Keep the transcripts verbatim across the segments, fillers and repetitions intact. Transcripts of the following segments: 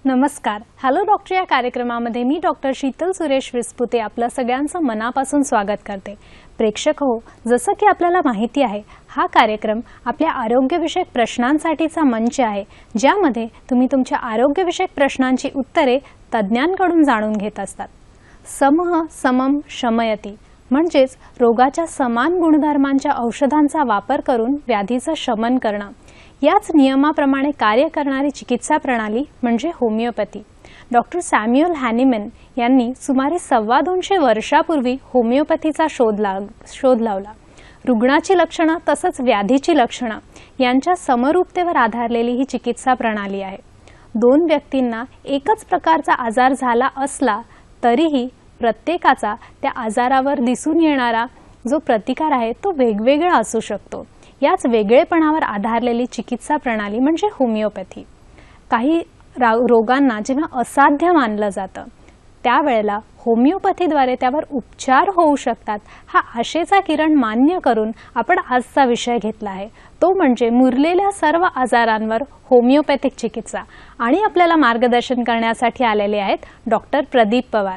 नमस्कार. Hello doctor या कार्यक्रमामध्ये मी डॉक्टर शीतल सुरेश विस्पुते आपलं सगळ्यांचं मनापासून स्वागत करते. प्रेक्षक हो, जसं की आपल्याला माहिती आहे, हा कार्यक्रम आपल्या आरोग्यविषयक प्रश्नांसाठीचा मंच आहे, ज्यामध्ये तुम्ही तुमच्या आरोग्यविषयक प्रश्नांची उत्तरे तज्ज्ञांकडून जाणून घेत असतात. समः समम शमयती म्हणजेच रोगाच्या समान गुणधर्मांच्या औषधांचा वापर करून व्याधीचं शमन करणं, याच नियमाप्रमाणे कार्य करणारी चिकित्सा प्रणाली म्हणजे होमिओपॅथी. डॉक्टर सॅम्युअल हॅनिमन यांनी सुमारे सव्वा दोनशे वर्षापूर्वी होमिओपॅथीचा शोध लाव शोध लावला. रुग्णाची लक्षणं तसंच व्याधीची लक्षणं यांच्या समरूपतेवर आधारलेली ही चिकित्सा प्रणाली आहे. दोन व्यक्तींना एकच प्रकारचा आजार झाला असला तरीही प्रत्येकाचा त्या आजारावर दिसून येणारा जो प्रतिकार आहे तो वेगवेगळा असू शकतो. याच वेगळेपणावर आधारलेली चिकित्सा प्रणाली म्हणजे होमिओपॅथी. काही रोगांना जेव्हा असाध्य मानलं जातं त्यावेळेला होमिओपॅथीद्वारे त्यावर उपचार होऊ शकतात, हा आशेचा किरण मान्य करून आपण आजचा विषय घेतला आहे, तो म्हणजे मुरलेल्या सर्व आजारांवर होमिओपॅथिक चिकित्सा. आणि आपल्याला मार्गदर्शन करण्यासाठी आलेले आहेत डॉक्टर प्रदीप पवार.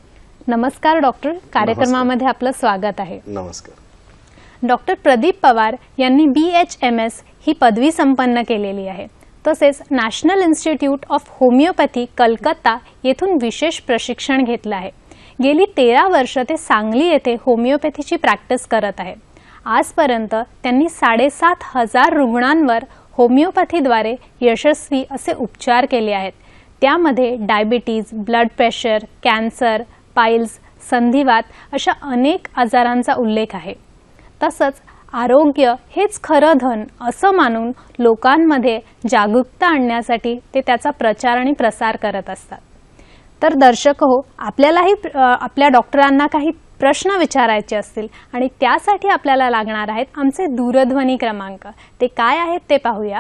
नमस्कार डॉक्टर, कार्यक्रमामध्ये आपलं स्वागत आहे. नमस्कार. डॉक्टर प्रदीप पवार यांनी बी एच एम एस ही पदवी संपन्न केलेली आहे. तसेच national institute of homoeopathy Calcutta येथून विशेष प्रशिक्षण घेतलं आहे. गेली तेरा वर्ष ते सांगली येथे होमिओपॅथीची प्रॅक्टिस करत आहे. आजपर्यंत त्यांनी साडेसात हजार रुग्णांवर होमिओपॅथीद्वारे यशस्वी असे उपचार केले आहेत. त्यामध्ये diabetes, blood pressure, cancer, piles, संधिवात अशा अनेक आजारांचा उल्लेख आहे. तसंच आरोग्य हेच खरं धन असं मानून लोकांमध्ये जागरूकता आणण्यासाठी ते त्याचा प्रचार आणि प्रसार करत असतात. तर दर्शक हो, आपल्यालाही आपल्या डॉक्टरांना काही प्रश्न विचारायचे असतील आणि त्यासाठी आपल्याला लागणार आहेत आमचे दूरध्वनी क्रमांक. ते काय आहेत ते पाहूया.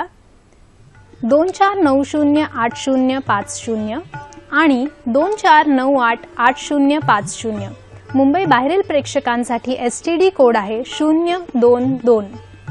दोन चार नऊ शून्य आठ शून्य पाच शून्य आणि दोन चार नऊ आठ आठ शून्य पाच शून्य. मुंबई बाहेरील प्रेक्षकांसाठी एस टी डी कोड आहे शून्य दोन दोन.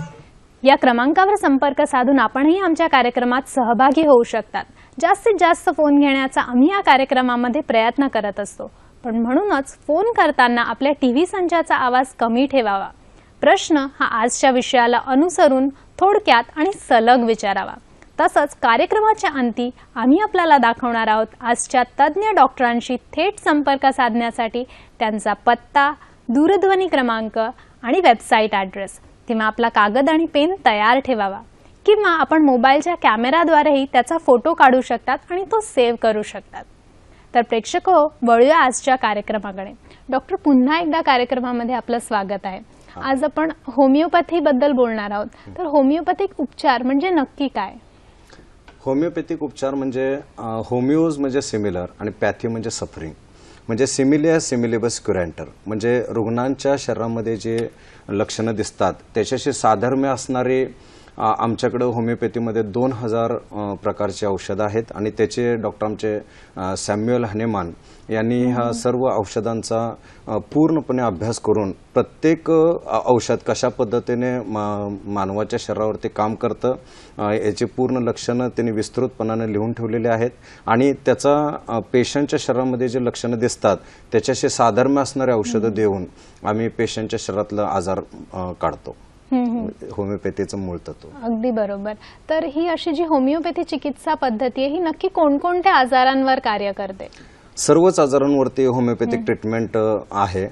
या क्रमांकावर संपर्क साधून आपणही आमच्या कार्यक्रमात सहभागी होऊ शकतात. जास्तीत जास्त फोन घेण्याचा आम्ही या कार्यक्रमामध्ये प्रयत्न करत असतो, पण म्हणूनच फोन करताना आपल्या टीव्ही संचाचा आवाज कमी ठेवावा. प्रश्न हा आजच्या विषयाला अनुसरून थोडक्यात आणि सलग विचारावा. तसंच कार्यक्रमाच्या अंती आम्ही आपल्याला दाखवणार आहोत आजच्या तज्ज्ञ डॉक्टरांशी थेट संपर्क साधण्यासाठी त्यांचा पत्ता, दूरध्वनी क्रमांक आणि वेबसाईट ॲड्रेस. तेव्हा आपला कागद आणि पेन तयार ठेवावा, किंवा आपण मोबाईलच्या कॅमेराद्वारेही त्याचा फोटो काढू शकतात आणि तो सेव्ह करू शकतात. तर प्रेक्षक हो, वळूया आजच्या कार्यक्रमाकडे. डॉक्टर, पुन्हा एकदा कार्यक्रमामध्ये आपलं स्वागत आहे. आज आपण होमिओपॅथीबद्दल बोलणार आहोत. तर होमिओपॅथिक उपचार म्हणजे नक्की काय? होमिओपॅथिक उपचार म्हणजे होमिओज म्हणजे सिमिलर आणि पॅथी म्हणजे सफरिंग. म्हणजे सिमिलिया सिमिलिबस क्युरॅन्टर म्हणजे रुग्णांच्या शरीरामध्ये जे लक्षणं दिसतात त्याच्याशी साधर्म्य असणारे आमच्याकडे होमिओपॅथीमध्ये दोन हजार प्रकारचे औषधं आहेत. आणि त्याचे डॉक्टर आमचे सॅम्युअल हॅनिमन यांनी ह्या सर्व औषधांचा पूर्णपणे अभ्यास करून प्रत्येक औषध कशा पद्धतीने मानवाच्या शरीरावरती काम करतं याची पूर्ण लक्षणं त्यांनी विस्तृतपणाने लिहून ठेवलेली आहेत. आणि त्याचा पेशंटच्या शरीरामध्ये जे लक्षणं दिसतात त्याच्याशी साधर्म्य असणारे औषधं देऊन आम्ही पेशंटच्या शरीरातला आजार काढतो. होमिओपॅथीचं मूळ तत्व. अगदी बरोबर. तर ही अशी जी होमिओपॅथी चिकित्सा पद्धती आहे ही नक्की कोणकोणत्या आजारांवर कार्य करते? सर्वच आजारांवरती होमिओपॅथिक ट्रीटमेंट आहे.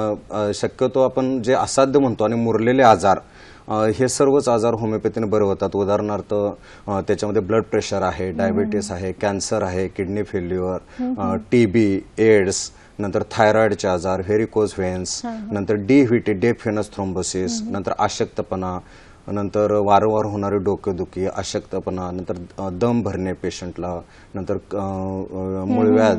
शक्यतो आपण जे असाध्य म्हणतो आणि मुरलेले आजार, हे सर्वच आजार होमिओपॅथीने बरे होतात. उदाहरणार्थ त्याच्यामध्ये ब्लड प्रेशर आहे, डायबिटीस आहे, कॅन्सर आहे, किडनी फेल्युअर, टीबी, एड्स, नंतर थायरॉइडचे आजार, व्हेरिकोज व्हेन्स, नंतर D V T deep venous thrombosis, नंतर अशक्तपणा, नंतर वारंवार होणारी डोकेदुखी, अशक्तपणा, नंतर दम भरणे पेशंटला, नंतर मूळव्याध,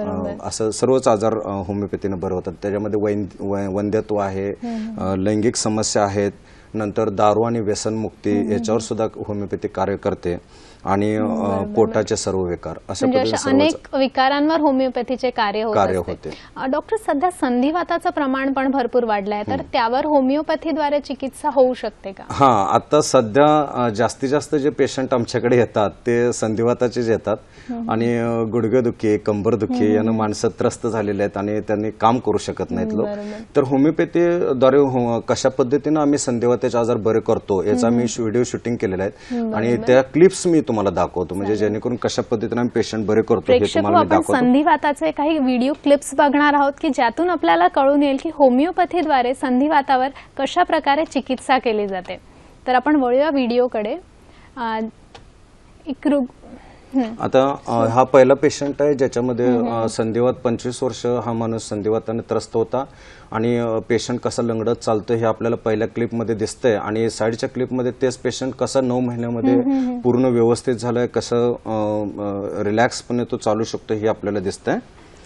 असं सर्वच आजार होमिओपॅथीने बरे होतात. त्याच्यामध्ये वंध्यत्व आहे, लैंगिक समस्या आहेत, नंतर दारू आणि व्यसनमुक्ती याच्यावर सुद्धा होमिओपॅथी कार्य करते. आणि पोटाचे सर्व विकार अशा पद्धतीने अनेक विकारांवर होमिओपॅथीचे कार्य कार्य होते. डॉक्टर, सध्या संधिवाताचं प्रमाण पण भरपूर वाढलं आहे, तर त्यावर होमिओपॅथीद्वारे चिकित्सा होऊ शकते का? हा, आता सध्या जास्तीत जास्त जे पेशंट आमच्याकडे येतात ते संधिवाताचेच येतात आणि गुडघेदुखी, कंबरदुखी यानं माणसं त्रस्त झालेले आहेत आणि त्यांनी काम करू शकत नाहीत लोक. तर होमिओपॅथीद्वारे कशा पद्धतीने आम्ही संधिवाताचे आजार बरे करतो याचा मी व्हिडिओ शूटिंग केलेले आहेत आणि त्या क्लिप्स मी तुम्हाला दाखवतो, म्हणजे जेणेकरून कशा पद्धतीने आम्ही पेशंट बरे करतो हे तुम्हाला मी दाखवतो. संधिवाताचे काही व्हिडिओ क्लिप्स बघणार आहोत की ज्यातून आपल्याला कळून येईल की होमिओपॅथीद्वारे संधिवातावर कशा प्रकारे चिकित्सा केली जाते. तर आपण वळूया व्हिडिओकडे. आता हा पहिला पेशंट आहे ज्याच्यामध्ये संधिवात पंचवीस वर्ष हा माणूस संधिवाताने त्रस्त होता आणि पेशंट कसा लंगडत चालतो हे आपल्याला पहिल्या क्लिपमध्ये दिसतंय आणि साईडच्या क्लिपमध्ये तेच पेशंट कसा नऊ महिन्यामध्ये पूर्ण व्यवस्थित झालाय, कसं रिलॅक्सपणे तो चालू शकतो हे आपल्याला दिसतंय.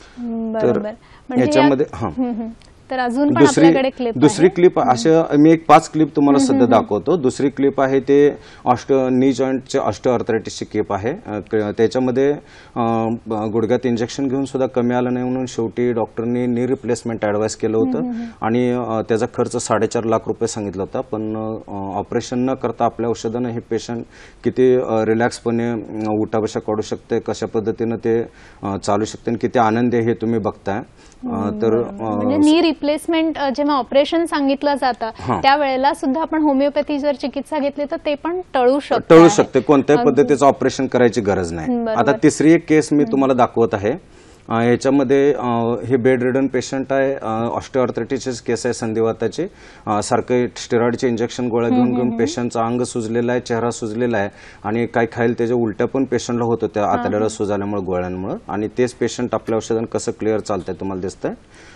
तर याच्यामध्ये हा तर अजून पण दुसरी आपल्याकडे क्लिप दुसरी क्लिप असे मी एक पाच क्लिप तुम्हाला सध्या दाखवतो. दुसरी क्लिप आहे ते ऑस्ट नी जॉईंटचे ऑस्टिओआर्थरायटिसची क्लिप आहे. त्याच्यामध्ये गुडघ्यात इंजेक्शन घेऊन सुद्धा कमी आलं नाही म्हणून शेवटी डॉक्टरनी नी रिप्लेसमेंट ऍडवाइस केलं होतं आणि त्याचा खर्च साडेचार लाख रुपये सांगितला होता. पण ऑपरेशन न करता आपल्या औषधानं हे पेशंट किती रिलॅक्सपणे उठा बशा काढू शकते, कशा पद्धतीनं ते चालू शकते आणि किती आनंद आहे हे तुम्ही बघताय. तर नी रिप्लेसमेंट जेव्हा ऑपरेशन सांगितलं जातं त्यावेळेला सुद्धा आपण होमिओपॅथी जर चिकित्सा घेतली तर ते पण टळू शकते टळू शकते कोणत्याही पद्धतीचं ऑपरेशन करायची गरज नाही. आता तिसरी एक केस मी तुम्हाला दाखवत आहे. याच्यामध्ये हे बेड रिडन पेशंट आहे, ऑस्टिओआर्थरायटिसची केस आहे संधिवाताची. सारखे स्टेरॉइडचे इंजेक्शन गोळ्या घेऊन घेऊन पेशंटचा अंग सुजलेला आहे, चेहरा सुजलेला आहे आणि काही खायला त्याच्या उलट्या पण पेशंटला होत होत्या आतड्याला सुजाल्यामुळे गोळ्यांमुळे आणि तेच पेशंट आपल्या औषधानं कसं क्लिअर चालतंय तुम्हाला दिसतंय.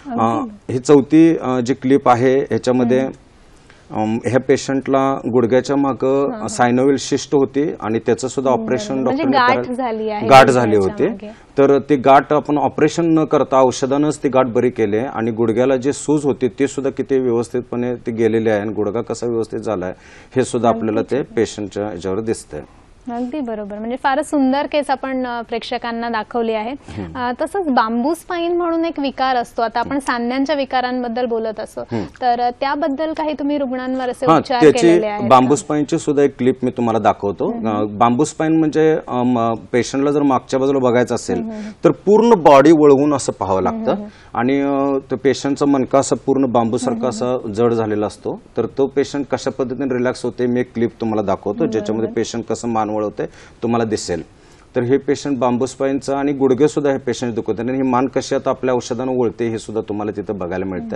ही चौथी जी क्लिप आहे ह्याच्यामध्ये ह्या पेशंटला गुडघ्याच्या मागं सायनोव्हिल शिस्ट होती आणि त्याचं सुद्धा ऑपरेशन डॉक्टरने गाठ झाली होती. तर ती गाठ आपण ऑपरेशन न करता औषधानंच ती गाठ बरी केली आणि गुडघ्याला जी सूज होती ती सुद्धा किती व्यवस्थितपणे ती गेलेली आहे आणि गुडघा कसा व्यवस्थित झालाय हे सुद्धा आपल्याला ते पेशंटच्या याच्यावर दिसतंय. अगदी बरोबर, म्हणजे फारच सुंदर केस आपण प्रेक्षकांना दाखवली आहे. तसंच बांबू स्पाईन म्हणून एक विकार असतो, आता आपण सांध्यांच्या विकारांबद्दल बोलत असतो, तर त्याबद्दल काही तुम्ही रुग्णांवर असे उपचार केलेले आहेत? बांबू स्पाईनची सुद्धा एक क्लिप मी तुम्हाला दाखवतो. बांबू स्पाईन म्हणजे पेशंटला जर मागच्या बाजूला बघायचं असेल तर पूर्ण बॉडी वळवून असं पाहावं लागतं आणि पेशंटचा मणका असं पूर्ण बांबूसारखा असा जड झालेला असतो. तर तो पेशंट कशा पद्धतीने रिलॅक्स होते मी एक क्लिप तुम्हाला दाखवतो ज्याच्यामध्ये पेशंट कसं मान वळवते तुम्हाला दिसेल. तर हे पेशंट बांबू स्पाईनचा आणि गुडघे सुद्धा हे पेशंट दुखवते आणि ही मान कशी आता आपल्या औषधानं वळते हे सुद्धा तुम्हाला तिथं बघायला मिळतंय.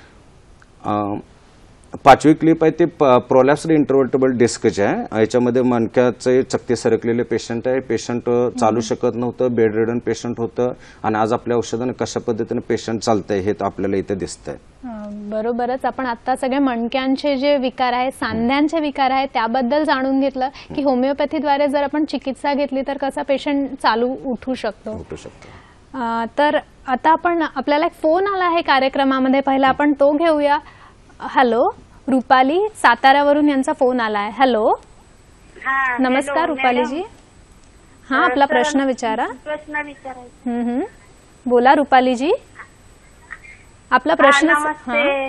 पाचवी क्लिप आहे ते प्रोलॅप्स्ड इंटरव्हर्टेबल डिस्कचे आहे. याच्यामध्ये मणक्याचे चकती सरकलेले पेशंट आहे. पेशंट चालू शकत नव्हतं, बेड रिडन पेशंट होतं आणि आज आपल्या औषधानं कशा पद्धतीने पेशंट चालतंय हे आपल्याला इथे दिसतंय. बरोबरच, आपण आता सगळे मणक्यांचे जे विकार आहेत, सांध्यांचे विकार आहेत त्याबद्दल जाणून घेतलं की होमिओपॅथीद्वारे जर आपण चिकित्सा घेतली तर कसा पेशंट चालू उठू शकतो. उठू शकतो. तर आता आपण आपल्याला एक फोन आला आहे कार्यक्रमामध्ये, पहिला आपण तो घेऊया. हॅलो, रुपाली साताऱ्यावरून यांचा फोन आलाय. हॅलो, नमस्कार रुपालीजी. हा, आपला प्रश्न विचारा. प्रश्न विचारायचा. बोला रुपालीजी, आपला प्रश्न. नमस्ते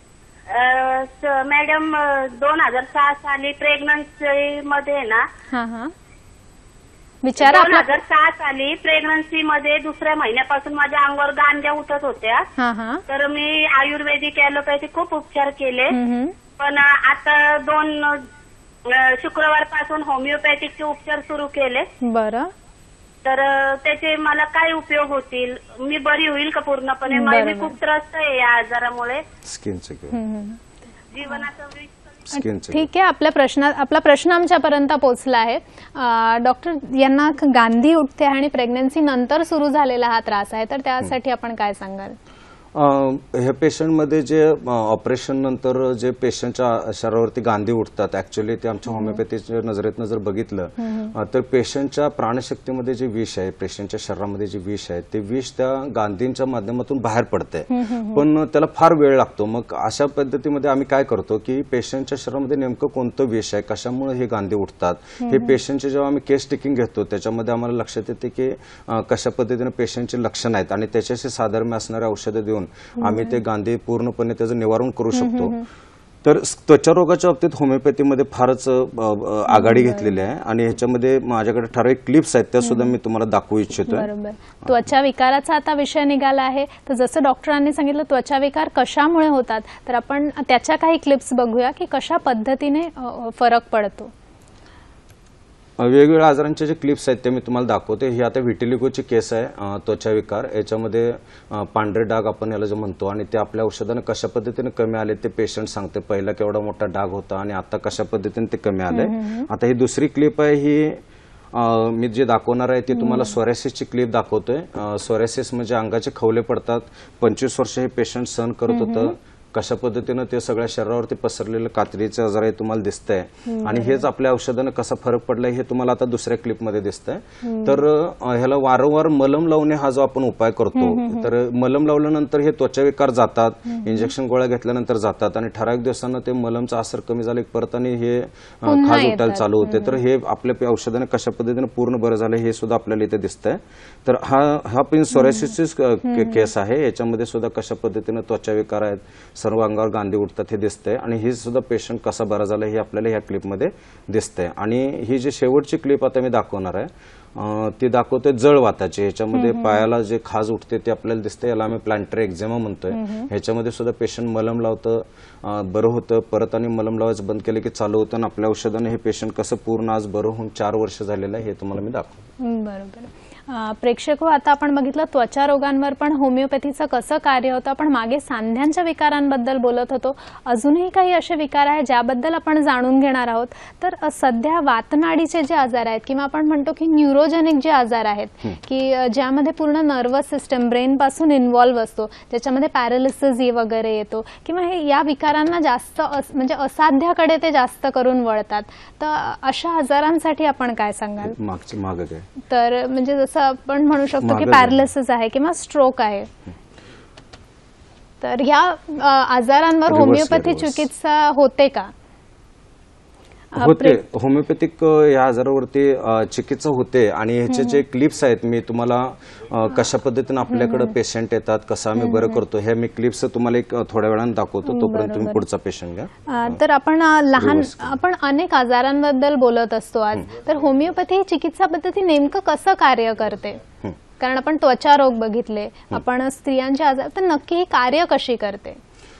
मॅडम, दोन हजार सहा साली प्रेग्नन्सी मध्ये ना हा हा विचारा. दोन हजार सहा साली प्रेग्नन्सी मध्ये दुसऱ्या महिन्यापासून माझ्या अंगावर गांजा उठत होत्या. तर मी आयुर्वेदिक ॲलोपॅथी खूप उपचार केले, पण आता दोन शुक्रवार पासून होमिओपॅथिकचे उपचार सुरू केले. बरं, तर त्याचे मला काय उपयोग होतील? मी बरी होईल का पूर्णपणे? मी खूप त्रस्त आहे या आजारामुळे. स्किनचे जीवनाचं ठीक आहे, आपल्या प्रश्न आपला प्रश्न आमच्यापर्यंत पोहोचला आहे. डॉक्टर, यांना गांधी उठते आणि प्रेग्नन्सी नंतर सुरू झालेला हा त्रास आहे, तर त्यासाठी आपण काय सांगाल? ह्या पेशंटमध्ये जे ऑपरेशन नंतर जे पेशंटच्या शरीरावरती गांधी उठतात, ऍक्च्युअली ते आमच्या होमिओपॅथीच्या नजरेतनं जर बघितलं तर पेशंटच्या प्राणशक्तीमध्ये जे विष आहे, पेशंटच्या शरीरामध्ये जे विष आहे ते विष त्या गांधींच्या माध्यमातून बाहेर पडते, पण त्याला फार वेळ लागतो. मग अशा पद्धतीमध्ये आम्ही काय करतो की पेशंटच्या शरीरामध्ये नेमकं कोणतं विष आहे, कशामुळे हे गांधी उठतात, हे पेशंटचे जेव्हा आम्ही केस टेकिंग घेतो त्याच्यामध्ये आम्हाला लक्षात येते की कशा पद्धतीने पेशंटचे लक्षण आहेत आणि त्याच्याशी साधर्म्य असणारे औषधं देऊन आम्ही ते गांधी पूर्णपणे त्याचं निवारण करू शकतो. तर त्वचा रोगाच्या बाबतीत होमिओपॅथीमध्ये फारच आघाडी घेतलेली आहे आणि ह्याच्यामध्ये माझ्याकडे ठराविक क्लिप्स आहेत त्या सुद्धा मी तुम्हाला दाखवू इच्छितो. बरोबर. त्वचा विकाराचा आता विषय निघाला आहे, तर जसं डॉक्टरांनी सांगितलं त्वचा विकार कशामुळे होतात, तर आपण त्याच्या काही क्लिप्स बघूया की कशा पद्धतीने फरक पडतो. वेगवेगळ्या आजारांचे जे क्लिप्स आहेत ते मी तुम्हाला दाखवते. ही आता व्हिटिलिगोची केस आहे, त्वचा विकार. याच्यामध्ये पांढरे डाग आपण याला जे म्हणतो आणि ते आपल्या औषधाने कशा पद्धतीने कमी आले ते पेशंट सांगते. पहिला केवढा मोठा डाग होता आणि आता कशा पद्धतीने ते कमी आले. आता ही दुसरी क्लिप आहे, ही मी जे दाखवणार आहे ती तुम्हाला सोरायसिसची क्लिप दाखवतोय. सोरायसिस म्हणजे अंगाचे खवले पडतात. पंचवीस वर्ष हे पेशंट सहन करत होतं. कशा पद्धतीने ते सगळ्या शरीरावरती पसरलेलं कातरीचे आजार आहे तुम्हाला दिसतंय आणि हेच आपल्या औषधाने कसा फरक पडलाय हे तुम्हाला आता दुसऱ्या क्लिपमध्ये दिसतंय. तर ह्याला वारंवार मलम लावणे हा जो आपण उपाय करतो, तर मलम लावल्यानंतर हे त्वचा विकार जातात, इंजेक्शन गोळ्या घेतल्यानंतर जातात आणि ठराविक दिवसांना ते मलमचा असर कमी झाला की परत आणि हे खाज उठायला चालू होते. तर हे आपल्या औषधाने कशा पद्धतीने पूर्ण बरं झालं हे सुद्धा आपल्याला इथे दिसतंय. तर हा हा पण सोरायसिसची केस आहे. याच्यामध्ये सुद्धा कशा पद्धतीने त्वचा विकार आहेत, सर्व अंगावर गांधी उठतात हे दिसतंय आणि ही सुद्धा पेशंट कसा बरा झाला हे आपल्याला ह्या क्लिपमध्ये दिसतंय. आणि ही जी शेवटची क्लिप आता मी दाखवणार आहे ती दाखवते जळवाताची. ह्याच्यामध्ये पायाला जे खाज उठते ते आपल्याला दिसते, याला आम्ही प्लांटर एक्झेमा म्हणतोय. ह्याच्यामध्ये सुद्धा पेशंट मलम लावतं, बरं होतं, परत आणि मलम लावायचं बंद केलं की चालू होतं आणि आपल्या औषधाने हे पेशंट कसं पूर्ण आज बरं होऊन चार वर्ष झालेलं आहे हे तुम्हाला मी दाखवतो. बरोबर. प्रेक्षक, आता आपण बघितलं त्वचा रोगांवर पण होमिओपॅथीचं कसं कार्य होतं. आपण मागे सांध्यांच्या विकारांबद्दल बोलत होतो, अजूनही काही असे विकार आहेत ज्याबद्दल आपण जाणून घेणार आहोत. तर सध्या वातनाडीचे जे आजार आहेत किंवा आपण म्हणतो की न्यूरोजेनिक जे आजार आहेत की ज्यामध्ये पूर्ण नर्वस सिस्टम ब्रेन पासून इन्व्हॉल्व्ह असतो, त्याच्यामध्ये पॅरालिसिस वगैरे येतो किंवा हे या विकारांना जास्त म्हणजे असाध्याकडे ते जास्त करून वळतात, तर अशा आजारांसाठी आपण काय सांगाल? तर म्हणजे जसं आपण म्हणू शकतो की पॅरालिसिस आहे किंवा स्ट्रोक आहे, तर ह्या आजारांवर होमिओपॅथी चिकित्सा होते का? होते. होमिओपॅथिक या आजारावरती चिकित्सा होते आणि ह्याचे जे क्लिप्स आहेत मी तुम्हाला कशा पद्धतीने आपल्याकडे पेशंट येतात, कसं आम्ही बरं करतो हे मी क्लिप्स तुम्हाला एक थोड्या वेळाने दाखवतो. तोपर्यंत तुम्ही पुढचा पेशंट घ्या. तर आपण लहान आपण अनेक आजारांबद्दल बोलत असतो आज, तर होमिओपॅथी ही चिकित्सा पद्धती नेमकं कसं कार्य करते? कारण आपण त्वचा रोग बघितले, आपण स्त्रियांचे आजार, तर नक्की ही कार्य कशी करते?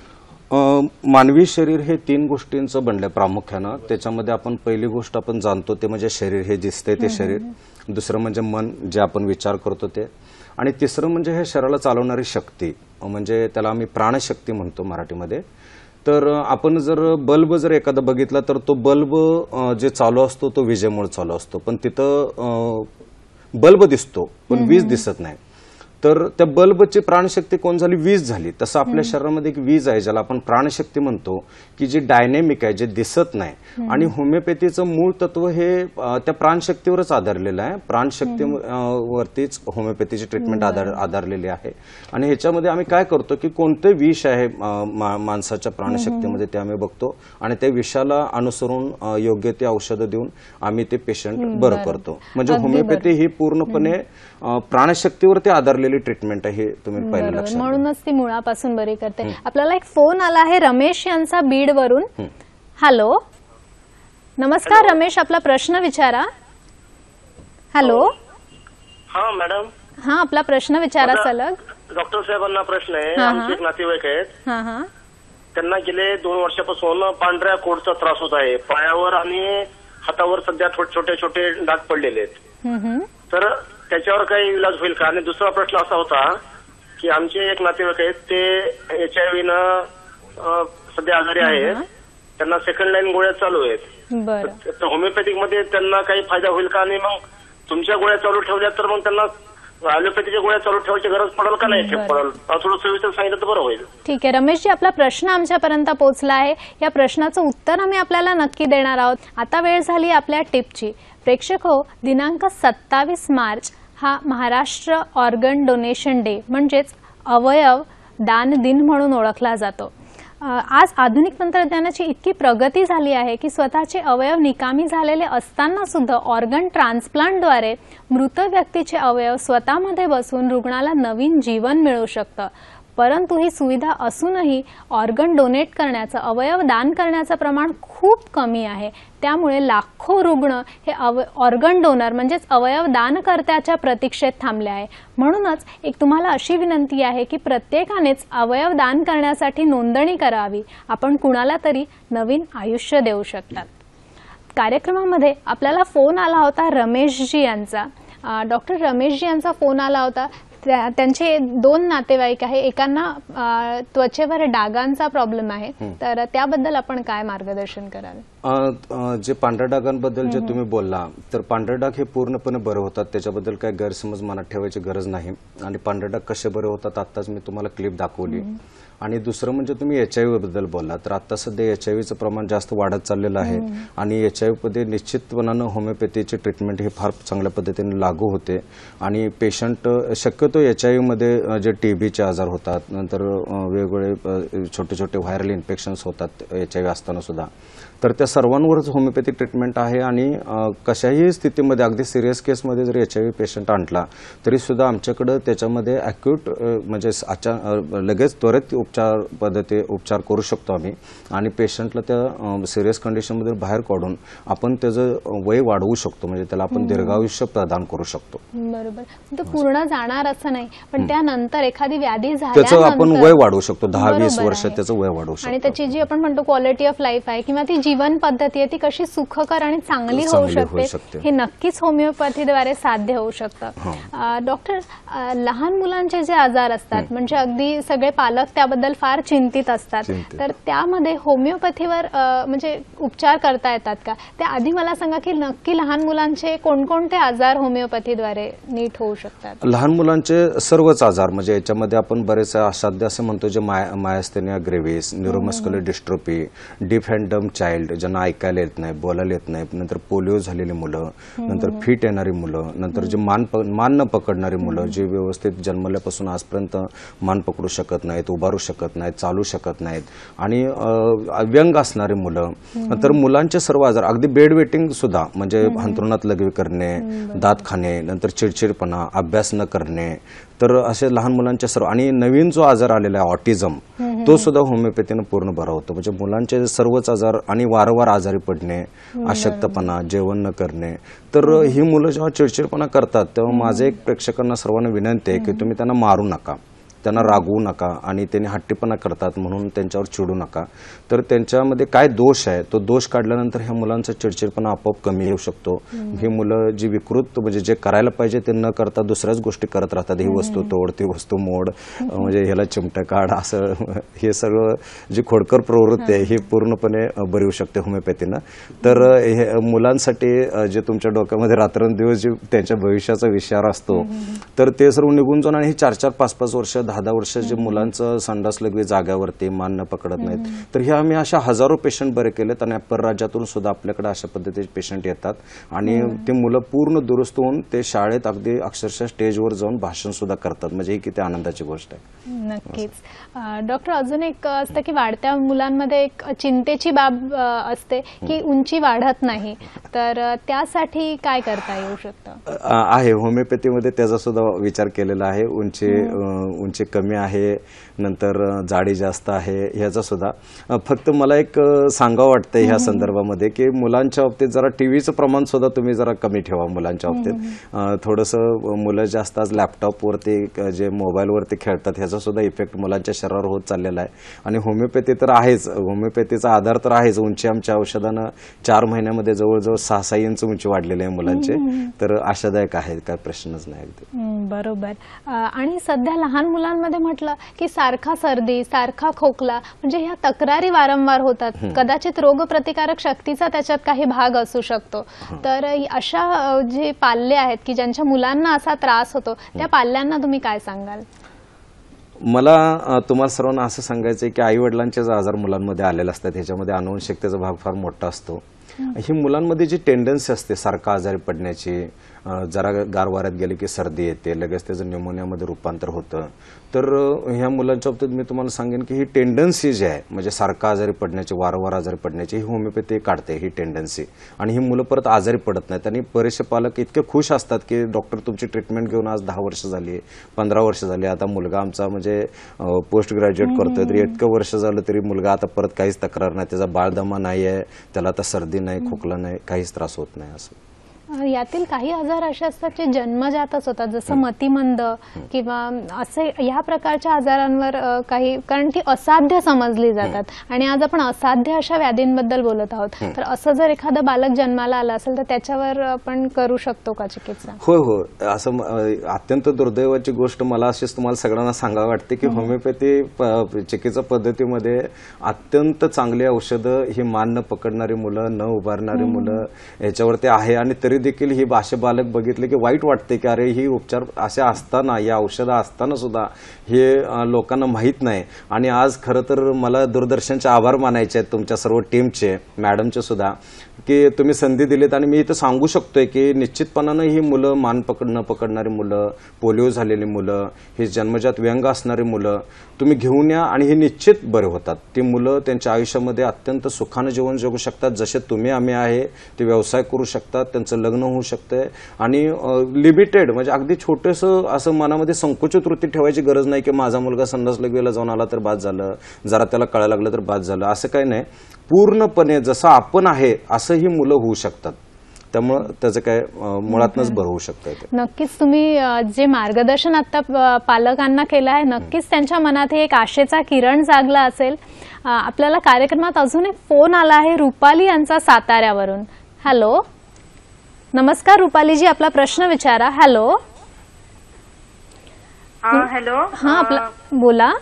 मानवी शरीर हे तीन गोष्टींचं बनलंय प्रामुख्यानं. त्याच्यामध्ये आपण पहिली गोष्ट आपण जाणतो ते म्हणजे शरीर, हे दिसतंय ते शरीर. दुसरं म्हणजे मन, जे आपण विचार करतो ते. आणि तिसरं म्हणजे हे शरीराला चालवणारी शक्ती, म्हणजे त्याला आम्ही प्राणशक्ती म्हणतो मराठीमध्ये. तर आपण जर बल्ब जर एखादा बघितला तर तो बल्ब जे चालू असतो तो विजेमुळे चालू असतो, पण तिथं बल्ब दिसतो पण वीज दिसत नाही. तर त्या बल्बची प्राणशक्ती कोण झाली? वीज झाली. तसं आपल्या शरीरामध्ये एक वीज आहे ज्याला आपण प्राणशक्ती म्हणतो, की जी डायनेमिक आहे, जे दिसत नाही. आणि होमिओपॅथीचं मूळ तत्व हे त्या प्राणशक्तीवरच आधारलेलं आहे. प्राणशक्तीवरतीच होमिओपॅथीची ट्रीटमेंट आधार आधारलेली आहे. आणि ह्याच्यामध्ये आम्ही काय करतो की कोणतं विष आहे माणसाच्या प्राणशक्तीमध्ये ते आम्ही बघतो आणि त्या विषाला अनुसरून योग्य ते औषधं देऊन आम्ही ते पेशंट बरं करतो. म्हणजे होमिओपॅथी ही पूर्णपणे प्राणशक्तीवरती आधारलेली ट्रीटमेंट आहे, तुम्ही पहिलं लक्षात. म्हणूनच ती मुळापासून बरी करते. आपल्याला एक फोन आला आहे रमेश यांचा बीड वरून. हॅलो, नमस्कार रमेश, आपला प्रश्न विचारा. हॅलो. हा मॅडम. हा, आपला प्रश्न विचारा सलग. डॉक्टर साहेबांना प्रश्न आहे. आमचे एक नातेवाईक आहेत, त्यांना गेले दोन वर्षापासून पांढऱ्या कोडचा त्रास होत आहे. पायावर आणि हातावर सध्या छोटे छोटे डाग पडलेले आहेत. तर त्याच्यावर काही इलाज होईल का? आणि दुसरा प्रश्न असा होता की आमचे एक नातेवाईक आहेत, ते एच आय व्ही न सध्या आजारी आहेत, त्यांना सेकंड लाईन गोळ्या चालू आहेत. तर होमिओपॅथिक मध्ये त्यांना काही फायदा होईल का? आणि मग तुमच्या गोळ्या चालू ठेवल्या तर मग त्यांना ॲलोपॅथीच्या गोळ्या चालू ठेवायची गरज पडेल का नाही पडेल थोडं सविस्तर सांगितलं तर बरं होईल. ठीक आहे रमेशजी, आपला प्रश्न आमच्यापर्यंत पोहोचला आहे. या प्रश्नाचं उत्तर आम्ही आपल्याला नक्की देणार आहोत. आता वेळ झाली आपल्या टिपची. प्रेक्षक हो, दिनांक सत्तावीस मार्च हा महाराष्ट्र ऑर्गन डोनेशन डे म्हणजेच अवयव दान दिन म्हणून ओळखला जातो. आज आधुनिक तंत्रज्ञानाची इतकी प्रगती झाली आहे की स्वतःचे अवयव निकामी झालेले असताना सुद्धा ऑर्गन ट्रान्सप्लांटद्वारे मृत व्यक्तीचे अवयव स्वतःमध्ये बसून रुग्णाला नवीन जीवन मिळू शकतं. परंतु ही सुविधा असूनही ऑर्गन डोनेट करण्याचं, अवयव दान करण्याचं प्रमाण खूप कमी आहे. त्यामुळे लाखो रुग्ण हे अव ऑर्गन डोनर म्हणजेच अवयव दानकर्त्याच्या प्रतीक्षेत थांबले आहे. म्हणूनच एक तुम्हाला अशी विनंती आहे की प्रत्येकानेच अवयव दान करण्यासाठी नोंदणी करावी. आपण कुणाला तरी नवीन आयुष्य देऊ शकतात. कार्यक्रमामध्ये आपल्याला फोन आला होता रमेशजी यांचा. डॉक्टर रमेशजी यांचा फोन आला होता. त्यांचे दोन नातेवाईक आहे. एकांना त्वचेवर डागांचा प्रॉब्लेम आहे, तर त्याबद्दल आपण काय मार्गदर्शन कराल? जे पांढऱ्या डागांबद्दल जे तुम्ही बोलला, तर पांढरे डाग हे पूर्णपणे बरे होतात. त्याच्याबद्दल काही गैरसमज मनात ठेवायची गरज नाही. आणि पांढरे डाग कसे बरे होतात आत्ताच मी तुम्हाला क्लिप दाखवली. आणि दुसरं म्हणजे तुम्ही एच आय व्ही बद्दल बोलला, तर आता सध्या एच आय व्हीचं प्रमाण जास्त वाढत चाललेलं आहे. आणि एच आय व्ही मध्ये निश्चितपणानं होमिओपॅथीची ट्रीटमेंट ही फार चांगल्या पद्धतीने लागू होते. आणि पेशंट शक्यतो एच आय व्ही मध्ये जे टीबीचे आजार होतात, नंतर वेगवेगळे छोटे छोटे व्हायरल इन्फेक्शन्स होतात एच आय व्ही असताना सुद्धा, तर त्या सर्वांवरच होमिओपॅथिक ट्रीटमेंट आहे. आणि कशाही स्थितीमध्ये अगदी सिरियस केसमध्ये जर एच आय व्ही पेशंट आणला तरी सुद्धा आमच्याकडे त्याच्यामध्ये ॲक्यूट म्हणजे अचानक लगेच त्वरित उपचार पद्धती उपचार करू शकतो आम्ही. आणि पेशंटला त्या सिरियस कंडिशनमध्ये बाहेर काढून आपण त्याचं वय वाढवू शकतो, म्हणजे त्याला आपण दीर्घायुष्य प्रदान करू शकतो. बरोबर. तो पूर्ण जाणार असं नाही, पण त्यानंतर एखादी व्याधी त्याचं आपण वय वाढवू शकतो. दहा वीस वर्ष त्याचं वय वाढवू शकतो. आणि त्याची जी आपण म्हणतो क्वालिटी ऑफ लाईफ आहे किंवा ती जीवन पद्धती आहे ती कशी सुखकर आणि चांगली होऊ शकते हे नक्कीच होमिओपॅथीद्वारे साध्य होऊ शकतं. डॉक्टर, लहान मुलांचे जे आजार असतात म्हणजे अगदी सगळे पालक त्याबद्दल फार चिंतित असतात, तर त्यामध्ये होमिओपॅथीवर म्हणजे उपचार करता येतात का? त्याआधी मला सांगा की नक्की लहान मुलांचे कोणकोणते आजार होमिओपॅथीद्वारे नीट होऊ शकतात? लहान मुलांचे सर्वच आजार, म्हणजे याच्यामध्ये आपण बरेच असाध्य असे म्हणतो, जे myasthenia gravis, neuromuscular dystrophy, deaf and dumb child ज्यांना ऐकायला येत नाही, बोलायला येत नाही, नंतर पोलिओ झालेली मुलं, नंतर फिट येणारी मुलं, नंतर जे मान मान न पकडणारी मुलं, जी व्यवस्थित जन्मल्यापासून आजपर्यंत मान पकडू शकत नाहीत, उभारू शकत नाहीत, चालू शकत नाहीत, आणि व्यंग असणारी मुलं, नंतर मुलांचे सर्व आजार, अगदी बेड वेटिंग सुद्धा, म्हणजे अंथरुणात लघवी करणे, दात खाणे, नंतर चिडचिडपणा, अभ्यास न करणे, तर असे लहान मुलांचे सर्व. आणि नवीन जो आजार आलेला आहे ऑटिझम, तो सुद्धा होमिओपॅथीनं पूर्ण बरा होतो. म्हणजे मुलांचे सर्वच आजार आणि वारंवार आजारी पडणे, अशक्तपणा, जेवण न करणे, तर ही मुलं जेव्हा चिडचिडपणा करतात तेव्हा माझे एक प्रेक्षकांना सर्वांना विनंती आहे की तुम्ही त्यांना मारू नका, त्यांना रागवू नका, आणि त्यांनी हट्टीपणा करतात म्हणून त्यांच्यावर चिडू नका. तर त्यांच्यामध्ये काय दोष आहे तो दोष काढल्यानंतर ह्या मुलांचा चिडचिडपणा आपोआप कमी येऊ शकतो. ही मुलं जी विकृत म्हणजे जे करायला पाहिजे ते न करता दुसऱ्याच गोष्टी करत राहतात, ही वस्तू तोड, ती वस्तू मोड, म्हणजे ह्याला चिमटं काढ, असं हे सगळं जी खोडकर प्रवृत्ती आहे ही पूर्णपणे बरी होऊ शकते होमिओपॅथीनं. तर हे मुलांसाठी जे तुमच्या डोक्यामध्ये रात्रंदिवस जे त्यांच्या भविष्याचा विचार असतो, तर ते सर्व निघून जाऊन, आणि ही चार चार पाच पाच वर्ष दहा दहा वर्ष जे मुलांचं संडास लघवी जाग्यावरती मान न पकडत नाहीत, तर हे आम्ही अशा हजारो पेशंट बरे केलेत. आणि परराज्यातून सुद्धा आपल्याकडे अशा पद्धतीचे पेशंट येतात, आणि ते मुलं पूर्ण दुरुस्त होऊन ते शाळेत अगदी अक्षरशः स्टेजवर जाऊन भाषण सुद्धा करतात. म्हणजे ही किती आनंदाची गोष्ट आहे. नक्कीच. डॉक्टर, अजून एक असतं की वाढत्या मुलांमध्ये एक चिंतेची बाब असते की उंची वाढत नाही, तर त्यासाठी काय करता येऊ शकतं? आहे होमिओपॅथीमध्ये त्याचा सुद्धा विचार केलेला आहे. उंची उंची कमी आहे, नंतर जाडी जास्त आहे, ह्याचा सुद्धा. फक्त मला एक सांगावं वाटतंय ह्या संदर्भामध्ये की मुलांच्या बाबतीत जरा टीव्हीचं प्रमाण सुद्धा तुम्ही जरा कमी ठेवा मुलांच्या बाबतीत. थोडंसं मुलं जास्त आज लॅपटॉपवरती जे मोबाईलवरती खेळतात ह्याचा सुद्धा इफेक्ट मुलांच्या शरीरावर होत चाललेला आहे. आणि होमिओपॅथी तर आहेच, होमिओपॅथीचा आधार तर आहेच. उंची आमच्या औषधानं चार महिन्यामध्ये जवळजवळ सहा सहा इंच उंची वाढलेली आहे मुलांचे, तर आशादायक आहे, काय प्रश्नच नाही. बरोबर. आणि सध्या लहान मुलांना मुलांमध्ये म्हटलं की सारखा सर्दी, सारखा खोकला, म्हणजे ह्या तक्रारी वारंवार होतात. कदाचित रोगप्रतिकारक शक्तीचा त्याच्यात काही भाग असू शकतो. तर अशा जे पाल्य आहेत की ज्यांच्या मुलांना असा त्रास होतो, त्या पाल्यांना तुम्ही काय सांगाल? मला तुम्हाला सर्वांना असं सांगायचं आहे की आई वडिलांचे जे आजार मुलांमध्ये आलेले असतात ह्याच्यामध्ये अनुवंशिकतेचा भाग फार मोठा असतो. ही मुलांमध्ये जी टेंडन्सी असते सारखा आजारी पडण्याची, जरा गार वाऱ्यात गेले की सर्दी येते, लगेच त्याचं न्यूमोनियामध्ये रूपांतर होतं. तर ह्या मुलांच्या बाबतीत मी तुम्हाला सांगेन की ही टेंडन्सी जी आहे म्हणजे सारखा आजारी पडण्याची, वारंवार आजारी पडण्याची, ही होमिओपॅथी काढते ही टेंडन्सी. आणि ही मुलं परत आजारी पडत नाहीत. आणि बरेचसे पालक इतके खुश असतात की डॉक्टर तुमची ट्रीटमेंट घेऊन आज दहा वर्ष झाली, पंधरा वर्ष झाली, आता मुलगा आमचा म्हणजे पोस्ट ग्रॅज्युएट करतोय, तरी इतकं वर्ष झालं तरी मुलगा आता परत काहीच तक्रार नाही, त्याचा बाळदमा नाही आहे, त्याला आता सर्दी नाही, खोकला नाही, काहीच त्रास होत नाही. असं यातील काही आजार असे असतात जे जन्मजातच होतात, जसं मतिमंद किंवा असे ह्या प्रकारच्या आजारांवर काही, कारण ती असाध्य समजली जातात. आणि आज आपण असाध्य अशा व्याधींबद्दल बोलत आहोत. तर असं जर एखादं बालक जन्माला आलं असेल तर त्याच्यावर आपण करू शकतो का चिकित्सा? होय हो, असं अत्यंत दुर्दैवाची गोष्ट मला अशीच तुम्हाला सगळ्यांना सांगावं वाटते की होमिओपॅथी चिकित्सा पद्धतीमध्ये अत्यंत चांगली औषधं ही मान न पकडणारी मुलं, न उभारणारी मुलं याच्यावरती आहे. आणि तरी देखील ही भाषे बालक बघितले की वाईट वाटते की अरे ही उपचार असे असताना, या औषधं असताना सुद्धा हे लोकांना माहीत नाही. आणि आज खरं तर मला दूरदर्शनचे आभार मानायचे आहेत तुमच्या सर्व टीमचे, मॅडमचे सुद्धा, की तुम्ही संधी दिलीत. आणि मी इथं सांगू शकतोय की निश्चितपणानं ही मुलं, मान पकड न पकडणारी मुलं, पोलिओ झालेली मुलं, ही जन्मजात व्यंग असणारी मुलं तुम्ही घेऊन या आणि हे निश्चित बरे होतात. ती मुलं त्यांच्या आयुष्यामध्ये अत्यंत सुखानं जीवन जगू शकतात. जसे तुम्ही आम्ही आहे ते व्यवसाय करू शकतात, त्यांचं लग्न होऊ शकतंय. आणि लिमिटेड म्हणजे अगदी छोटंसं असं मनामध्ये संकुचित वृत्ती ठेवायची गरज नाही की माझा मुलगा संडास लघवीला जाऊन आला तर बाद झालं, जरा त्याला कळायला लागलं तर बाद झालं, असं काही नाही. पूर्णपणे जसं आपण आहे असं ही मुलं होऊ शकतात. त्यामुळं त्याचं काय मुळातनच बरं होऊ शकतं. नक्कीच तुम्ही जे मार्गदर्शन आता पालकांना केलं आहे, नक्कीच त्यांच्या मनात एक आशेचा किरण जागला असेल. आपल्याला कार्यक्रमात अजून एक फोन आला आहे रुपाली यांचा साताऱ्यावरून. हॅलो, नमस्कार रुपालीजी, आपला प्रश्न विचारा. हॅलो. हॅलो. हा, आपला बोला,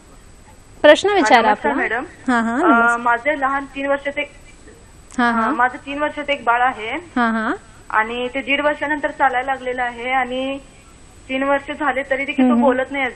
प्रश्न विचारा आपला. मॅडम, हा हा माझे लहान तीन वर्षाचे माझं तीन वर्षाचं एक बाळ आहे आणि ते दीड वर्षानंतर चालायला लागलेलं आहे आणि तीन वर्ष झाले तरी देखील तो बोलत नाही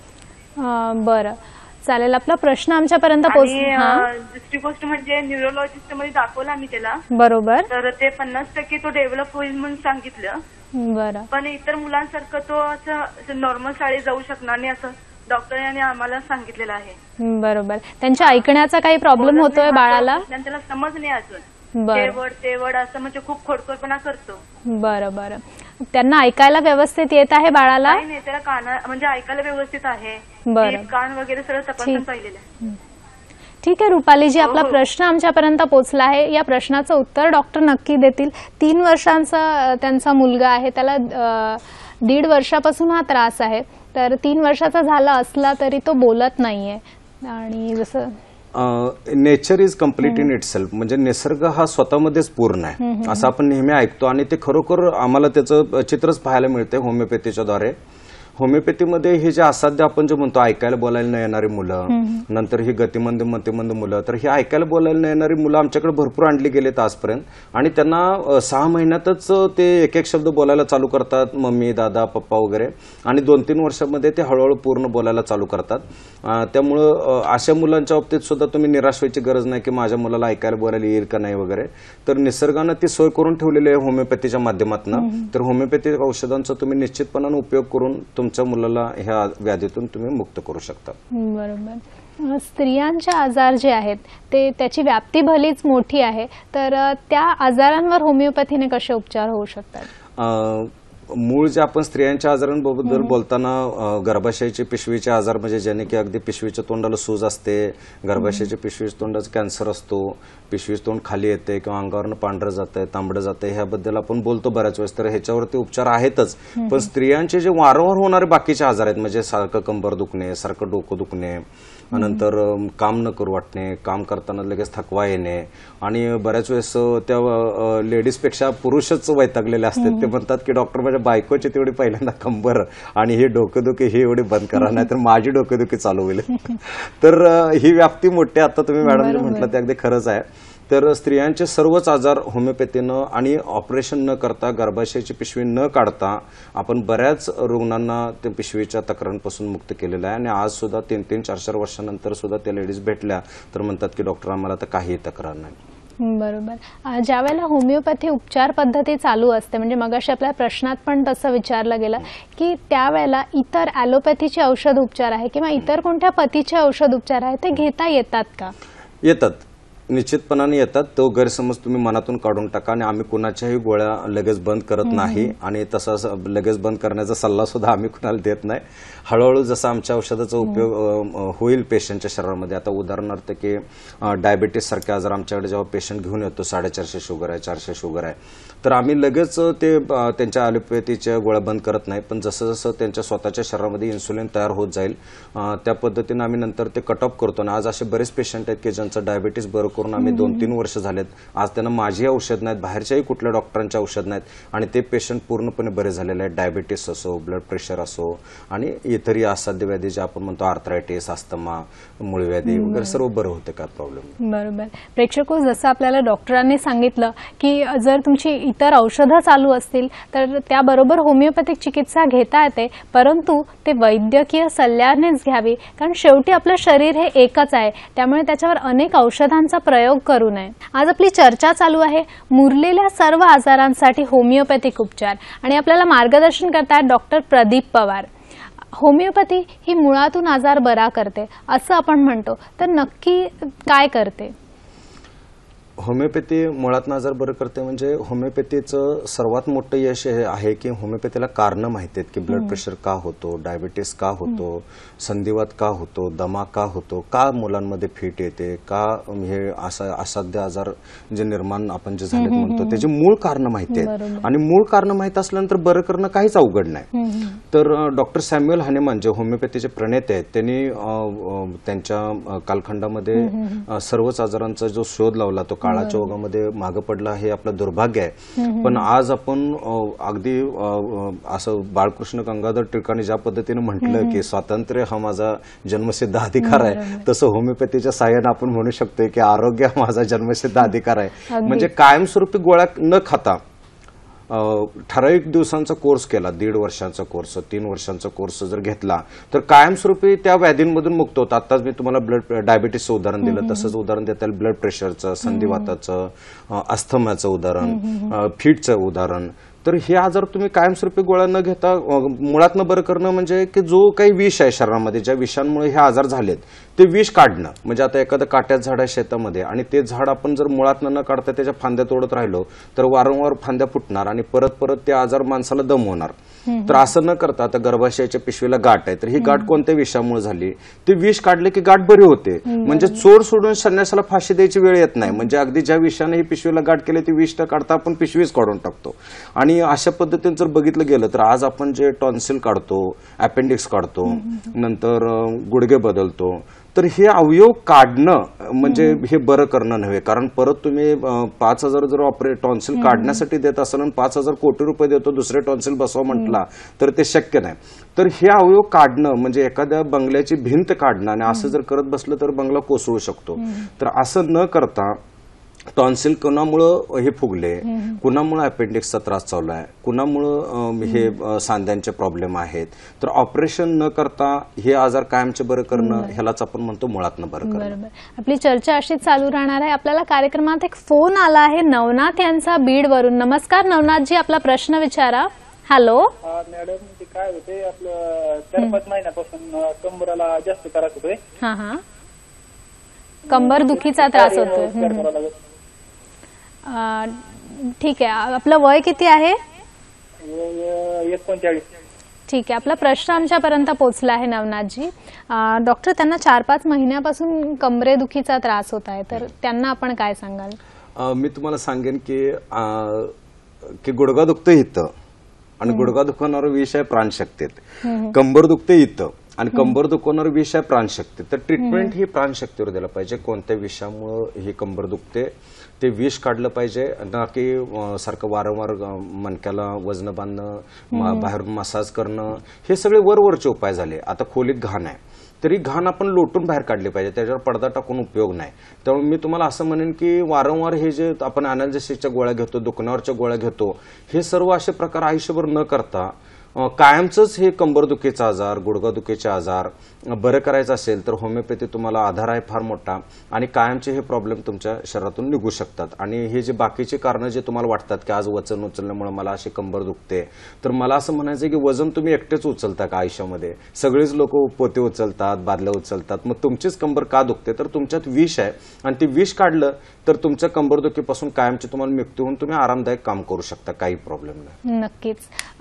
अजून. बरं, चालेल. आपला प्रश्न आमच्यापर्यंत पोहोचला. दुसरी गोष्ट म्हणजे न्यूरोलॉजिस्ट मध्ये दाखवला आम्ही त्याला. बरोबर. तर ते पन्नास टक्के तो डेव्हलप होईल म्हणून सांगितलं. बरं. पण इतर मुलांसारखं तो असं नॉर्मल शाळेत जाऊ शकणार नाही असं डॉक्टरांनी आम्हाला सांगितलेलं आहे. बरोबर. त्यांच्या ऐकण्याचा काही प्रॉब्लेम होतोय बाळाला? त्याला समज नाही अजून. ते वड ते वड असं म्हणजे खूप खोडकरपणा करतो. बरं बरं. त्यांना ऐकायला व्यवस्थित येत आहे बाळाला? नाही, त्याला कान म्हणजे ऐकायला व्यवस्थित आहे. बरं. कान वगैरे सगळं तपासून पाहिलेलं आहे. ठीक आहे रुपालीजी, आपला प्रश्न आमच्यापर्यंत पोहोचला आहे. या प्रश्नाचं उत्तर डॉक्टर नक्की देतील. तीन वर्षांचा त्यांचा मुलगा आहे, त्याला दीड वर्षापासून हा त्रास आहे. तर तीन वर्षाचा झाला असला तरी तो बोलत नाहीये. आणि जसं nature is complete in itself, म्हणजे निसर्ग हा स्वतःमध्येच पूर्ण आहे असं आपण नेहमी ऐकतो. आणि ते खरोखर आम्हाला त्याचं चित्रच पाहायला मिळते होमिओपॅथीच्या द्वारे. होमिओपॅथीमध्ये हे जे असाध्य आपण जे म्हणतो ऐकायला बोलायला न येणारी मुलं, नंतर ही गतिमंद मतिमंद मुलं, तर ही ऐकायला बोलायला न येणारी मुलं आमच्याकडे भरपूर आणली गेलेत आजपर्यंत. आणि त्यांना सहा महिन्यातच ते एक एक शब्द बोलायला चालू करतात, मम्मी, दादा, पप्पा वगैरे. आणि दोन तीन वर्षामध्ये ते हळूहळू पूर्ण बोलायला चालू करतात. त्यामुळं अशा मुलांच्या बाबतीत सुद्धा तुम्ही निराश व्हायची गरज नाही की माझ्या मुलाला ऐकायला बोलायला येईल का नाही वगैरे. तर निसर्गानं ती सोय करून ठेवलेली आहे होमिओपॅथीच्या माध्यमातून. तर होमिओपॅथिक औषधांचा तुम्ही निश्चितपणानं उपयोग करून तुमच्या मुलाला ह्या व्याधीतून तुम्ही मुक्त करू शकता. बरोबर. स्त्रियांचे आजार जे आहेत ते त्याची व्याप्ती भलीच मोठी आहे. तर त्या आजारांवर होमिओपॅथीने कसे उपचार होऊ शकतात? मूळ जे आपण स्त्रियांच्या आजारांबद्दल बोलताना गर्भाशयाचे पिशवीचे आजार म्हणजे ज्याने की अगदी पिशवीच्या तोंडाला सूज असते, गर्भाशयाच्या पिशवीच्या तोंडाचा कॅन्सर असतो, पिशवीचं तोंड खाली येते किंवा अंगावरनं पांढरं जातंय, तांबडं जातंय, ह्याबद्दल आपण बोलतो बऱ्याच वेळेस. तर ह्याच्यावरती उपचार आहेतच. पण स्त्रियांचे जे वारंवार होणारे बाकीचे आजार आहेत म्हणजे सारखं कंबर दुखणे, सारखं डोकं दुखणे, नंतर काम न करू वाटणे, काम करताना लगेच थकवा येणे, आणि बऱ्याच वेळेस त्या लेडीजपेक्षा पुरुषच वैतागलेले असतात. ते म्हणतात की डॉक्टर माझ्या बायकोची तेवढी पहिल्यांदा कंबर आणि हे डोकेदुखी ही एवढी बंद करा, नाही तर माझी डोकेदुखी चालू होईल. तर ही व्याप्ती मोठी, आता तुम्ही मॅडम जे म्हटलं ते अगदी खरंच आहे. तर स्त्रियांचे सर्वच आजार होमिओपॅथीनं आणि ऑपरेशन न करता, गर्भाशयाची पिशवी न काढता आपण बऱ्याच रुग्णांना त्या पिशवीच्या तक्रारींपासून मुक्त केलेलं आहे. आणि आज सुद्धा तीन तीन चार चार वर्षानंतर सुद्धा त्या लेडीज भेटल्या तर म्हणतात की डॉक्टर आम्हाला तर काही तक्रार नाही. बरोबर. ज्या वेळेला होमिओपॅथी उपचार पद्धती चालू असते, म्हणजे मगाशी आपल्या प्रश्नात पण तसं विचारलं गेलं की त्यावेळेला इतर ॲलोपॅथीचे औषध उपचार आहे किंवा इतर कोणत्या पतीचे औषध उपचार आहे ते घेता येतात का? येतात, निश्चितपणाने येतात. तो गैरसमज तुम्ही मनातून काढून टाका. आणि आम्ही कुणाच्याही गोळ्या लगेच बंद करत नाही, आणि तसा लगेच बंद करण्याचा सल्ला सुद्धा आम्ही कुणाला देत नाही. हळूहळू जसं आमच्या औषधाचा उपयोग होईल पेशंटच्या शरीरामध्ये, आता उदाहरणार्थ की डायबिटीस सारखे आजार आमच्याकडे जेव्हा पेशंट घेऊन येतो, साडेचारशे शुगर आहे, चारशे शुगर आहे, तर आम्ही लगेच ते त्यांच्या ॲलोपॅथीच्या गोळ्या बंद करत नाही. पण जसं जसं त्यांच्या स्वतःच्या शरीरामध्ये इन्सुलिन तयार होत जाईल त्या पद्धतीने आम्ही नंतर ते कट ऑफ करतो. आणि आज असे बरेच पेशंट आहेत की ज्यांचं डायबिटीस बरं करून आम्ही दोन तीन वर्ष झालेत. आज त्यांना माझी औषध नाहीत, बाहेरच्याही कुठल्या डॉक्टरांचे औषध नाहीत, आणि ते पेशंट पूर्णपणे बरे झालेले आहेत. डायबिटीस असो, ब्लड प्रेशर असो, आणि इतरही असाध्य व्याधी जे आपण म्हणतो, आर्थरायटिस, अस्थमा, मूळव्याधी वगैरे सर्व बरं होते, काय प्रॉब्लेम. बरोबर. प्रेक्षको, जसं आपल्याला डॉक्टरांनी सांगितलं की जर तुमची इतर औषधं चालू असतील तर त्याबरोबर होमिओपॅथिक चिकित्सा घेता येते, परंतु ते वैद्यकीय सल्ल्यानेच घ्यावी, कारण शेवटी आपलं शरीर हे एकच आहे, त्यामुळे त्याच्यावर अनेक औषधांचा प्रयोग करू नये. आज आपली चर्चा चालू आहे मुरलेल्या सर्व आजारांसाठी होमिओपॅथिक उपचार, आणि आपल्याला मार्गदर्शन करतात डॉक्टर प्रदीप पवार. होमिओपॅथी ही मुळातून आजार बरा करते असं आपण म्हणतो, तर नक्की काय करते? होमिओपॅथी मुळात आजार बरं करते म्हणजे होमिओपॅथीचं सर्वात मोठं यश हे आहे की होमिओपॅथीला कारणं माहिती आहेत की ब्लड प्रेशर का होतो, डायबिटीस का होतो, संधिवात का होतो, दमा का होतो, का मुलांमध्ये फिट येते, का हे असा असाध्य आजार जे निर्माण आपण जे झालेत म्हणतो त्याची मूळ कारणं माहिती आहेत. आणि मूळ कारणं माहित असल्यानंतर बरं करणं काहीच अवघड नाही. तर डॉक्टर सॅम्युअल हॅनेमन जे होमिओपॅथीचे प्रणेते आहेत त्यांनी त्यांच्या कालखंडामध्ये सर्वच आजारांचा जो शोध लावला तो काळाच्या ओघामध्ये मागे पडला, हे आपलं दुर्भाग्य आहे. पण आज आपण अगदी असं बाळकृष्ण गंगाधर टिळकांनी ज्या पद्धतीने म्हटलं की स्वातंत्र्य हा माझा जन्मसिद्ध अधिकार आहे, तसं होमिओपॅथीच्या साहाय्याने आपण म्हणू शकतो की आरोग्य हा माझा जन्मसिद्ध अधिकार आहे. म्हणजे कायमस्वरूपी गोळ्या न खाता ठराविक दिवसांचा कोर्स केला, दीड वर्षांचा कोर्स, तीन वर्षांचा कोर्स जर घेतला तर कायमस्वरूपी त्या व्याधींमधून मुक्त होतं. आताच मी तुम्हाला ब्लड डायबिटीसचं उदाहरण दिलं, तसंच उदाहरण देता येईल ब्लड प्रेशरचं, संधिवाताचं, अस्थमाचं उदाहरण, फिटचं उदाहरण. तर हे आजार तुम्ही कायमस्वरूपी गोळ्या न घेता मुळातनं बरं करणं म्हणजे की जो काही विष आहे शरीरामध्ये, ज्या विषांमुळे हे आजार झालेत ते विष काढणं. म्हणजे आता एखादं काट्याचं झाड आहे शेतामध्ये आणि ते झाड आपण जर मुळातनं न काढता त्याच्या फांद्या तोडत राहिलो तर वारंवार फांद्या फुटणार आणि परत परत ते आजार माणसाला दम होणार. तर असं न करता आता गर्भाशयाच्या पिशवीला गाठ आहे, तर ही गाठ कोणत्या विषामुळे झाली, ते विष काढले की गाठ बरी होते. म्हणजे चोर सोडून संन्यासाला फाशी द्यायची वेळ येत नाही. म्हणजे अगदी ज्या विषाने ही पिशवीला गाठ केली ती विष न काढता आपण पिशवीच काढून टाकतो. आणि अशा पद्धतीने जर बघितलं गेलं तर आज आपण जे टॉन्सिल काढतो, अपेंडिक्स काढतो, नंतर गुडघे बदलतो, तर हे अवयव काढणं म्हणजे हे बरं करणं नव्हे. कारण परत तुम्ही पाच हजार जर ऑपरे टॉन्सिल काढण्यासाठी देत असाल आणि पाच हजार कोटी रुपये देतो दुसरे टॉन्सिल बसवा म्हटला तर ते शक्य नाही. तर हे अवयव काढणं म्हणजे एखाद्या बंगल्याची भिंत काढणं, आणि असं जर करत बसलं तर बंगला कोसळू शकतो. तर असं न करता टॉन्सिल कुणामुळं हे फुगले, कुणामुळं अपेंडिक्सचा त्रास चालू आहे, कुणामुळं हे सांध्यांचे प्रॉब्लेम आहेत, तर ऑपरेशन न करता हे आजार कायमचे बरं करणं ह्यालाच आपण म्हणतो मुळातनं बरं करणं. बरोबर. आपली चर्चा अशीच चालू राहणार आहे. आपल्याला कार्यक्रमात एक फोन आला आहे नवनाथ यांचा बीड वरून. नमस्कार नवनाथजी, आपला प्रश्न विचारा. हॅलो मॅडम, ते काय होते आपलं चार पाच महिन्यापासून कंबराला जास्त त्रास होतोय. हा हा कंबर दुखीचा त्रास होतोय. ठीक आहे, आपलं वय किती आहे? एकोणचाळीस. ठीक आहे, आपला प्रश्न आमच्यापर्यंत पोहोचला आहे नवनाथजी. डॉक्टर, त्यांना चार पाच महिन्यापासून कमरेदुखीचा त्रास होत आहे, तर त्यांना आपण काय सांगाल? मी तुम्हाला सांगेन की की गुडघा दुखतं इथं आणि गुडघा दुखवणारा विष आहे प्राणशक्तीत, कंबर दुखते इथं आणि कंबर दुखवणार विष आहे प्राणशक्ती, तर ट्रीटमेंट ही प्राणशक्तीवर द्यायला पाहिजे. कोणत्या विषामुळे ही कंबर दुखते ते विष काढलं पाहिजे, ना की सारखं वारंवार मणक्याला वजन बांधणं, बाहेरून मसाज करणं, हे सगळे वरवरचे उपाय झाले. आता खोलीत घाण आहे तरी घाण आपण लोटून बाहेर काढली पाहिजे, त्याच्यावर पडदा टाकून उपयोग नाही. त्यामुळे मी तुम्हाला असं म्हणेन की वारंवार हे जे आपण अनाल्जेसिसच्या गोळ्या घेतो, दुखण्यावरच्या गोळ्या घेतो, हे सर्व असे प्रकार आयुष्यभर न करता कायमचंच हे कंबरदुखीचा आजार, गुडघादुखीचे आजार बरं करायचं असेल तर होमिओपॅथी तुम्हाला आधार आहे फार मोठा, आणि कायमचे हे प्रॉब्लेम तुमच्या शरीरातून निघू शकतात. आणि हे जे बाकीचे कारणं जे तुम्हाला वाटतात की आज वजन उचलल्यामुळे मला अशी कंबर दुखते, तर मला असं म्हणायचं की वजन तुम्ही एकटेच उचलता का आयुष्यामध्ये? सगळेच लोक पोते उचलतात, बादल्या उचलतात, मग तुमचीच कंबर का दुखते? तर तुमच्यात विष आहे, आणि ते विष काढलं तर तुमच्या कंबरदुखीपासून कायमची तुम्हाला मुक्ती होऊन तुम्ही आरामदायक काम करू शकता, काही प्रॉब्लेम नाही. नक्कीच.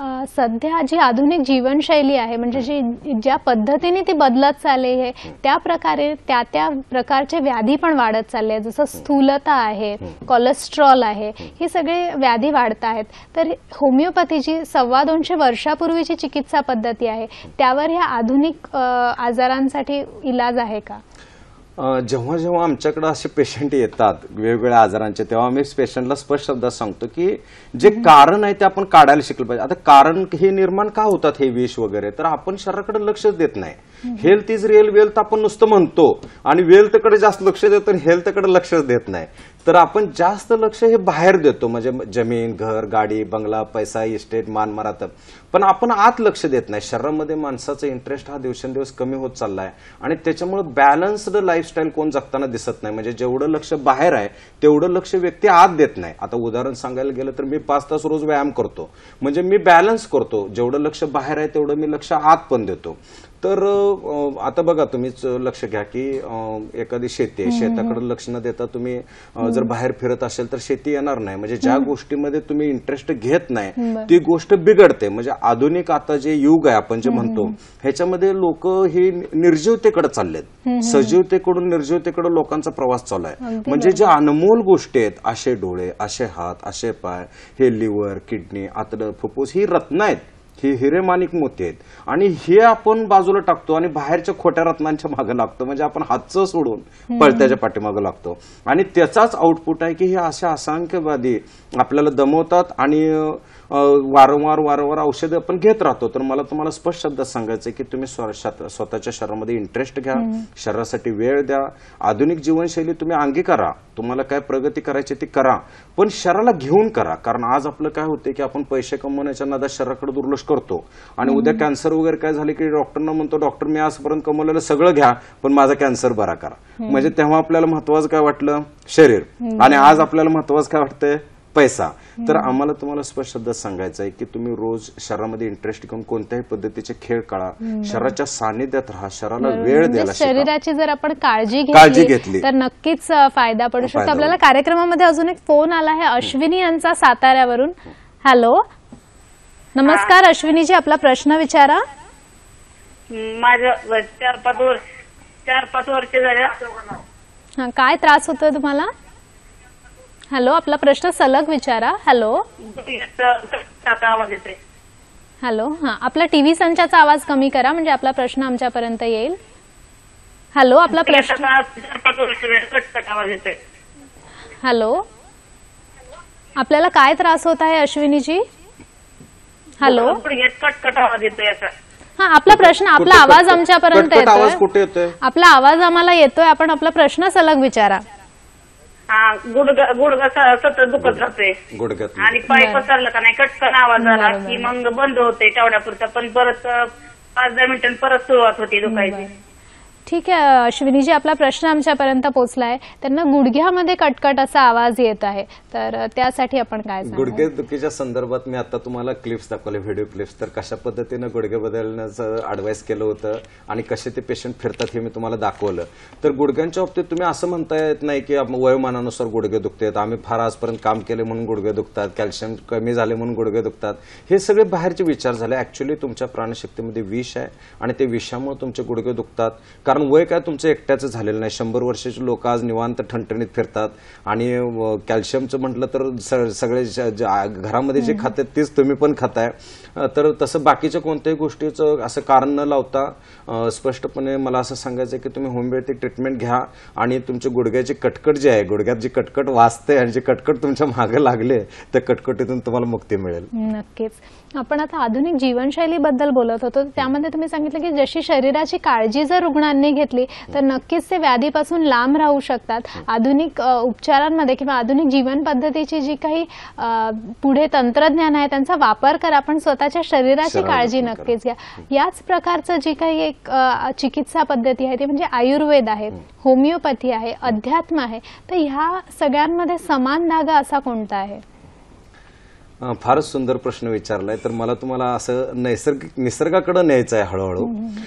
सध्या जी आधुनिक जीवनशैली आहे, म्हणजे जी ज्या पद्धतीने ती बदलत चालली आहे, त्या प्रकारे त्या त्या प्रकारचे व्याधी पण वाढत चालले आहेत. जसं स्थूलता आहे, कोलेस्ट्रॉल आहे, ही सगळे व्याधी वाढत आहेत. तर होमिओपॅथी जी सव्वा दोनशे वर्षापूर्वीची चिकित्सा पद्धती आहे, त्यावर ह्या आधुनिक आजारांसाठी इलाज आहे का? जेव्हा जेव्हा आमच्याकडे असे पेशंट येतात वेगवेगळ्या आजारांचे, तेव्हा आम्ही पेशंटला स्पष्ट शब्दात सांगतो की जे कारण आहे ते आपण काढायला शिकलं पाहिजे. आता कारण हे निर्माण का होतात हे विष वगैरे, तर आपण शरीराकडे लक्षच देत नाही. हेल्थ इज रिअल वेल्थ आपण नुसतं म्हणतो, आणि वेल्थकडे जास्त लक्ष देतो आणि हेल्थकडे लक्षच देत नाही. तर आपण जास्त लक्ष हे बाहेर देतो, म्हणजे जमीन, घर, गाडी, बंगला, पैसा, इस्टेट, मान मरातब, पण आपण आत लक्ष देत नाही. शरीरामध्ये माणसाचा इंटरेस्ट हा दिवसेंदिवस कमी होत चाललाय, आणि त्याच्यामुळे बॅलन्स्ड लाईफस्टाईल कोण जगताना दिसत नाही. म्हणजे जेवढं लक्ष बाहेर आहे तेवढं लक्ष व्यक्ती आत देत नाही. आता उदाहरण सांगायला गेलं तर मी पाच तास रोज व्यायाम करतो, म्हणजे मी बॅलन्स करतो. जेवढं लक्ष बाहेर आहे तेवढं मी लक्ष आत पण देतो. तर आता बघा तुम्हीच लक्ष घ्या की एखादी शेती आहे, शेताकडे लक्ष न देता तुम्ही जर बाहेर फिरत असेल तर शेती येणार नाही. म्हणजे ज्या गोष्टीमध्ये तुम्ही इंटरेस्ट घेत नाही ती गोष्ट बिघडते. म्हणजे आधुनिक आता जे युग आहे आपण जे म्हणतो, ह्याच्यामध्ये लोक ही निर्जीवतेकडे चाललेत, सजीवतेकडून निर्जीवतेकडे लोकांचा प्रवास चालू आहे. म्हणजे जे अनमोल गोष्टी आहेत, असे डोळे, असे हात, असे पाय, हे लिव्हर, किडनी, आतडं, फुफ्फुस, ही रत्न आहेत, ही हिरेमाणिक मोती आहेत, आणि हे आपण बाजूला टाकतो आणि बाहेरच्या खोट्या रत्नांच्या मागे लागतो. म्हणजे आपण हातचं सोडून पळत्याच्या पाठीमागे लागतो, आणि त्याचाच आउटपुट आहे की हे अशा असंख्य व्याधी आपल्याला दमवतात, आणि वारंवार वारंवार औषधं आपण घेत राहतो. तर मला तुम्हाला स्पष्ट शब्दात सांगायचं की तुम्ही स्वतःच्या शरीरामध्ये इंटरेस्ट घ्या, शरीरासाठी वेळ द्या, आधुनिक जीवनशैली तुम्ही अंगीकारा, तुम्हाला काय प्रगती करायची ती करा, पण शरीराला घेऊन करा. कारण आज आपलं काय होते की आपण पैसे कमवण्याच्या नादात शरीराकडे दुर्लक्ष करतो, आणि उद्या कॅन्सर वगैरे काय झाले की डॉक्टरना म्हणतो, डॉक्टर मी आजपर्यंत कमवलेलं सगळं घ्या पण माझा कॅन्सर बरा करा. म्हणजे तेव्हा आपल्याला महत्वाचं काय वाटलं? शरीर, आणि आज आपल्याला महत्वाचं काय वाटतंय? पैसा. तर आम्हाला तुम्हाला स्पष्ट शब्दात सांगायचं आहे की तुम्ही रोज शरीरामध्ये इंटरेस्ट घेऊन कोणत्याही पद्धतीचे खेळ काढा, शरीराच्या सानिध्यात राहा, शरीराला वेळ द्यायला शिका. शरीराची जर आपण काळजी काळजी घेतली तर नक्कीच फायदा पडू शकतो. आपल्याला कार्यक्रमामध्ये अजून एक फोन आला आहे अश्विनी यांचा साताऱ्यावरून. हॅलो, नमस्कार अश्विनीजी, आपला प्रश्न विचारा. माझं चार पाच वर्ष चार पाच वर्ष झाले. काय त्रास होतोय तुम्हाला? हॅलो, आपला प्रश्न सलग विचारा. हॅलो आवाज येतोय. हॅलो, हा, आपला टीव्ही संचाचा आवाज कमी करा म्हणजे आपला प्रश्न आमच्यापर्यंत येईल. हॅलो, आपला प्रश्न. आवाज येतोय. हॅलो, आपल्याला काय त्रास होत आहे अश्विनीजी? हॅलो, कटकट आवाज येतोय. हा, आपला प्रश्न, आपला आवाज आमच्यापर्यंत येतोय. आपला आवाज आम्हाला येतोय, आपण आपला प्रश्न सलग विचारा. हा, गुडघा गुडघा सतत दुखत राहतोय, गुडघ्यात आणि पाय पसरलं का नाही कटकन आवाज आला की मग बंद होते तेवढ्यापुरता, पण परत पाच दहा मिनिटांनी परत सुरुवात होती दुखायची. ठीक आहे अश्विनीजी, आपला प्रश्न आमच्यापर्यंत पोहोचलाय. त्यांना गुडघ्यामध्ये कटकट असा आवाज येत आहे, तर त्यासाठी आपण काय सांगू? गुडघे दुखीच्या संदर्भात मी आता तुम्हाला क्लिप्स दाखवले, व्हिडिओ क्लिप्स. तर कशा पद्धतीनं गुडघे बदलण्याचं ऍडवाइस केलं होतं आणि कसे ते पेशंट फिरतात हे मी तुम्हाला दाखवलं. तर गुडघ्यांच्या बाबतीत तुम्ही असं म्हणता येत नाही की वयोमानानुसार गुडघे दुखतात, आम्ही फार आजपर्यंत काम केले म्हणून गुडघे दुखतात, कॅल्शियम कमी झाले म्हणून गुडघे दुखतात. हे सगळे बाहेरचे विचार झाले. ऍक्च्युअली तुमच्या प्राणशक्तीमध्ये विष आहे, आणि ते विषामुळे तुमचे गुडघे दुखतात. कारण कारण वय काय तुमचं एकट्याचं झालेलं नाही. शंभर वर्षाचे लोक आज निवांत ठणठणीत फिरतात आणि कॅल्शियमचं म्हटलं तर सगळे घरामध्ये जे खातात तेच तुम्ही पण खाताय. तर तसं बाकीच्या कोणत्याही गोष्टीचं असं कारण न लावता स्पष्टपणे मला असं सांगायचं की तुम्ही होमिओपॅथिक ट्रीटमेंट घ्या आणि तुमच्या गुडघ्याची कटकट जी आहे, गुडघ्यात जी कटकट वाचते आणि जी कटकट तुमच्या मागे लागले त्या कटकटीतून तुम्हाला मुक्ती मिळेल. नक्कीच. आपण आता आधुनिक जीवनशैलीबद्दल बोलत होतो, त्यामध्ये तुम्ही सांगितलं की जशी शरीराची काळजी जर रुग्णांनी घेतली तर नक्कीच ते व्याधीपासून लांब राहू शकतात. आधुनिक उपचारांमध्ये किंवा आधुनिक जीवन पद्धतीची जी काही पुढे तंत्रज्ञान आहे त्यांचा वापर करा, पण स्वतःच्या शरीराची काळजी नक्कीच घ्या. याच प्रकारचं जी काही एक चिकित्सा पद्धती आहे ती म्हणजे आयुर्वेद आहे, होमिओपॅथी आहे, अध्यात्म आहे. तर ह्या सगळ्यांमध्ये समान धागा असा कोणता आहे? फारच सुंदर प्रश्न विचारलाय. तर मला तुम्हाला असं नैसर्गिक निसर्गाकडे न्यायचं आहे हळूहळू.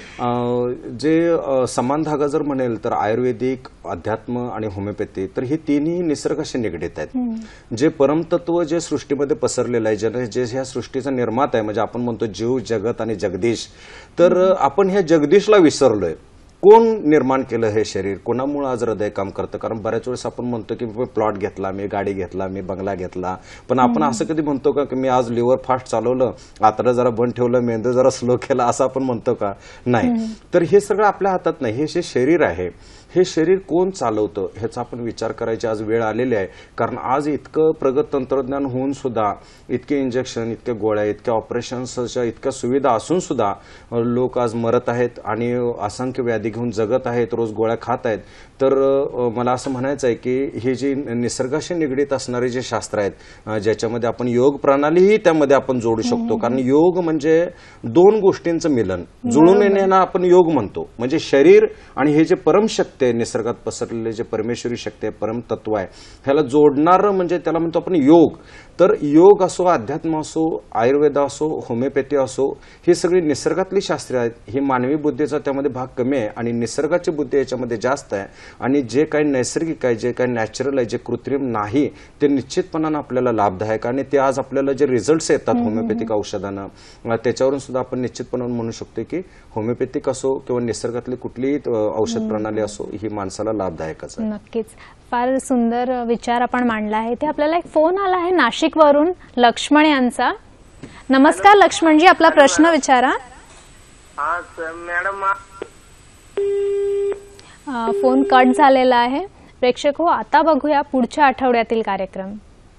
जे समान धागा जर म्हणेल तर आयुर्वेदिक, अध्यात्म आणि होमिओपॅथी, तर हे तिन्ही निसर्गाशी निगडीत आहेत. जे परमतत्व जे सृष्टीमध्ये पसरलेलं आहे, जे जे ह्या सृष्टीचा निर्माता आहे, म्हणजे आपण म्हणतो जीव, जगत आणि जगदीश, तर आपण ह्या जगदीशला विसरलोय. कोण निर्माण केलं हे शरीर, कोणामुळे आज हृदय काम करतं? कारण बऱ्याच वेळेस आपण म्हणतो की प्लॉट घेतला, मी गाडी घेतला, मी बंगला घेतला, पण आपण असं कधी म्हणतो का की मी आज लिव्हर फास्ट चालवलं, आतडं जरा बंद ठेवलं, मेंदू जरा स्लो केला, असं आपण म्हणतो का? नाही. तर हे सगळं आपल्या हातात नाही. हे जे शरीर आहे, हे शरीर कोण चालवतं ह्याचा आपण विचार करायची आज वेळ आलेली आहे. कारण आज इतकं प्रगत तंत्रज्ञान होऊन सुद्धा, इतके इंजेक्शन, इतक्या गोळ्या, इतक्या ऑपरेशन्सच्या इतक्या सुविधा असून सुद्धा लोक आज मरत आहेत आणि असंख्य व्याधी घेऊन जगत आहेत, रोज गोळ्या खात आहेत. तर मला असं म्हणायचं आहे की हे जे निसर्गाशी निगडीत असणारे जे शास्त्र आहेत, ज्याच्यामध्ये आपण योग प्रणालीही त्यामध्ये आपण जोडू शकतो. कारण योग म्हणजे दोन गोष्टींचं मिलन, जुळून येण्याला आपण योग म्हणतो. म्हणजे शरीर आणि हे जे परमशक्ती आहे, निसर्गात पसरलेले जे परमेश्वरी शक्ती आहे, परमतत्व आहे, ह्याला जोडणारं म्हणजे त्याला म्हणतो आपण योग. तर योग असो, अध्यात्म असो, आयुर्वेद असो, होमिओपॅथी असो, ही सगळी निसर्गातली शास्त्रे आहेत. ही मानवी बुद्धीचा त्यामध्ये भाग कमी आहे आणि निसर्गाची बुद्धी याच्यामध्ये जास्त आहे. आणि जे काही नैसर्गिक आहे, जे काही नॅचरल आहे, जे कृत्रिम नाही, ते निश्चितपणानं आपल्याला लाभदायक. आणि ते आज आपल्याला जे रिझल्ट्स येतात होमिओपॅथिक औषधांना, त्याच्यावरून सुद्धा आपण निश्चितपणानं म्हणू शकतो की होमिओपॅथिक असो किंवा निसर्गातली कुठलीही औषध प्रणाली असो, ही माणसाला लाभदायकच आहे. नक्कीच. फार सुंदर विचार आपण मांडला आहे. ते आपल्याला एक फोन आला आहे नाशिकवरून, लक्ष्मण यांचा. नमस्कार लक्ष्मणजी, आपला प्रश्न विचारा. मॅडम, फोन कट झालेला आहे. प्रेक्षक हो, आता बघूया पुढच्या आठवड्यातील कार्यक्रम.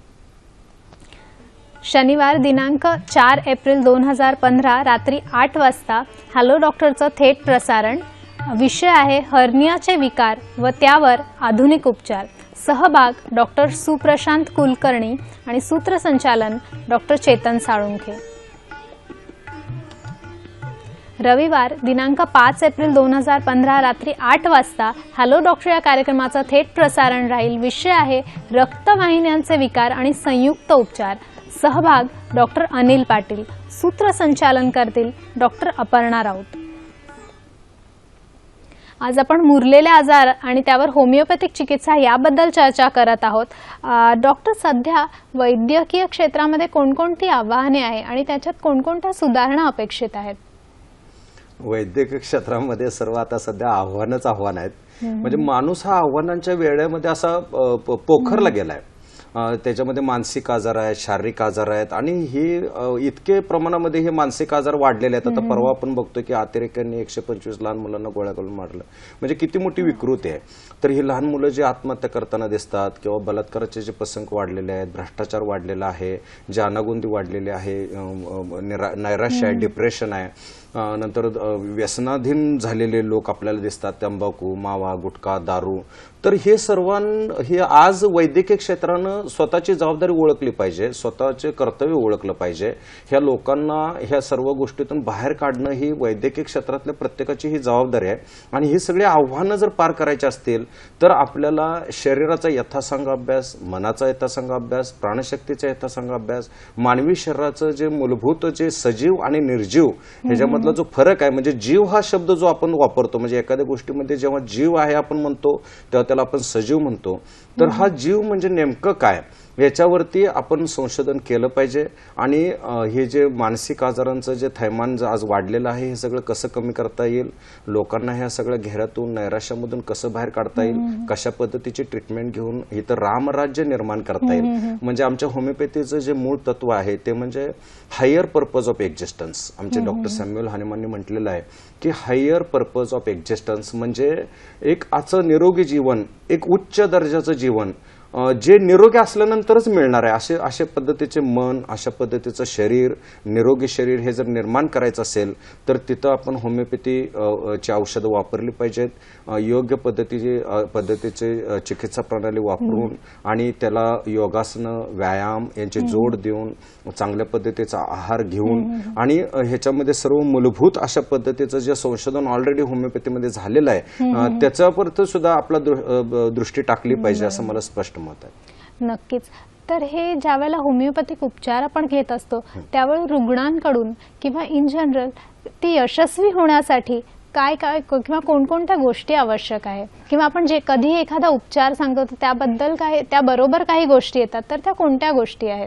शनिवार दिनांक चार एप्रिल दोन हजार पंधरा रात्री आठ वाजता हॅलो डॉक्टरचं थेट प्रसारण. विषय आहे हर्नियाचे विकार व त्यावर आधुनिक उपचार. सहभाग डॉक्टर सुप्रशांत कुलकर्णी आणि सूत्रसंचालन डॉक्टर चेतन साळुंखे. रविवार दिनांक पाच एप्रिल दोन हजार पंधरा रात्री आठ वाजता हॅलो डॉक्टर या कार्यक्रमाचं थेट प्रसारण राहील. विषय आहे रक्तवाहिन्यांचे विकार आणि संयुक्त उपचार. सहभाग डॉक्टर अनिल पाटील. सूत्रसंचालन करतील डॉक्टर अपर्णा राऊत. आज आपण मुरलेले आजार आणि त्यावर होमिओपॅथिक चिकित्सा याबद्दल चर्चा करत आहोत. डॉक्टर, सध्या वैद्यकीय क्षेत्रामध्ये कोणकोणती आव्हाने आहे आणि त्याच्यात कोणकोणत्या सुधारणा अपेक्षित आहेत? वैद्यकीय क्षेत्रामध्ये सर्व आता सध्या आव्हानच आव्हान आहेत. म्हणजे माणूस हा आव्हानांच्या वेळेमध्ये असा पोखरला गेलाय. त्याच्यामध्ये मानसिक आजार आहेत, शारीरिक आजार आहेत आणि हे इतके प्रमाणामध्ये हे मानसिक आजार वाढलेले आहेत. आता परवा आपण बघतोय की अतिरेक्यांनी एकशे पंचवीस लहान मुलांना गोळ्या घालून मारलं. म्हणजे किती मोठी विकृती आहे. तर ही लहान मुलं जे आत्महत्या करताना दिसतात किंवा बलात्काराचे जे प्रसंग वाढलेले आहेत, भ्रष्टाचार वाढलेला आहे, जे अनागोंदी वाढलेली आहे, नैराश्य आहे, डिप्रेशन आहे, नंतर व्यसनाधीन झालेले लोक आपल्याला दिसतात, तंबाखू, मावा, गुटखा, दारू. तर हे सर्वां हे आज वैद्यकीय क्षेत्रानं स्वतःची जबाबदारी ओळखली पाहिजे, स्वतःचे कर्तव्य ओळखलं पाहिजे. ह्या लोकांना ह्या सर्व गोष्टीतून बाहेर काढणं ही वैद्यकीय क्षेत्रातल्या प्रत्येकाची ही जबाबदारी आहे. आणि ही सगळी आव्हानं जर पार करायची असतील तर आपल्याला शरीराचा यथासांग अभ्यास, मनाचा यथासांग अभ्यास, प्राणशक्तीचा यथासांग अभ्यास, मानवी शरीराचं जे मूलभूत जे सजीव आणि निर्जीव ह्याच्यामधला जो फरक आहे, म्हणजे जीव हा शब्द जो आपण वापरतो, म्हणजे एखाद्या गोष्टीमध्ये जेव्हा जीव आहे आपण म्हणतो तेव्हा त्याला आपण सजीव म्हणतो. तर हा जीव म्हणजे नेमकं काय याच्यावरती आपण संशोधन केलं पाहिजे आणि हे जे मानसिक आजारांचं जे थैमान आज वाढलेलं आहे हे सगळं कसं कमी करता येईल, लोकांना ह्या सगळ्या घेऱ्यातून नैराश्यामधून कसं बाहेर काढता येईल, कशा पद्धतीची ट्रीटमेंट घेऊन इथं रामराज्य निर्माण करता येईल. म्हणजे आमच्या होमिओपॅथीचं जे मूळ तत्व आहे ते म्हणजे हायर पर्पज ऑफ एक्झिस्टन्स. आमचे डॉक्टर सॅम्युअल हॅनिमननी म्हटलेलं आहे की हायर पर्पज ऑफ एक्झिस्टन्स म्हणजे एक आजचं निरोगी जीवन, एक उच्च दर्जाचं जीवन जे निरोगी असल्यानंतरच मिळणार आहे. असे अशा पद्धतीचे मन, अशा पद्धतीचं शरीर, निरोगी शरीर हे जर निर्माण करायचं असेल तर तिथं आपण होमिओपॅथीची औषधं वापरली पाहिजेत. योग्य पद्धतीचे पद्धतीचे चिकित्सा प्रणाली वापरून आणि त्याला योगासनं, व्यायाम यांची जोड देऊन चांगल्या पद्धतीचा आहार घेऊन आणि ह्याच्यामध्ये सर्व मूलभूत अशा पद्धतीचं जे संशोधन ऑलरेडी होमिओपॅथीमध्ये झालेलं आहे त्याच्यावर सुद्धा आपला दृष्टी टाकली पाहिजे असं मला स्पष्ट मत आहे. नक्कीच. तर हे ज्या वेळेला होमिओपॅथिक उपचार आपण घेत असतो त्यावेळी रुग्णांकडून किंवा इन जनरल ती यशस्वी होण्यासाठी काय काय किंवा कोणकोणत्या गोष्टी आवश्यक आहे किंवा आपण जे कधी एखादा उपचार सांगतो त्याबद्दल काय त्याबरोबर काही गोष्टी येतात तर त्या कोणत्या गोष्टी आहेत?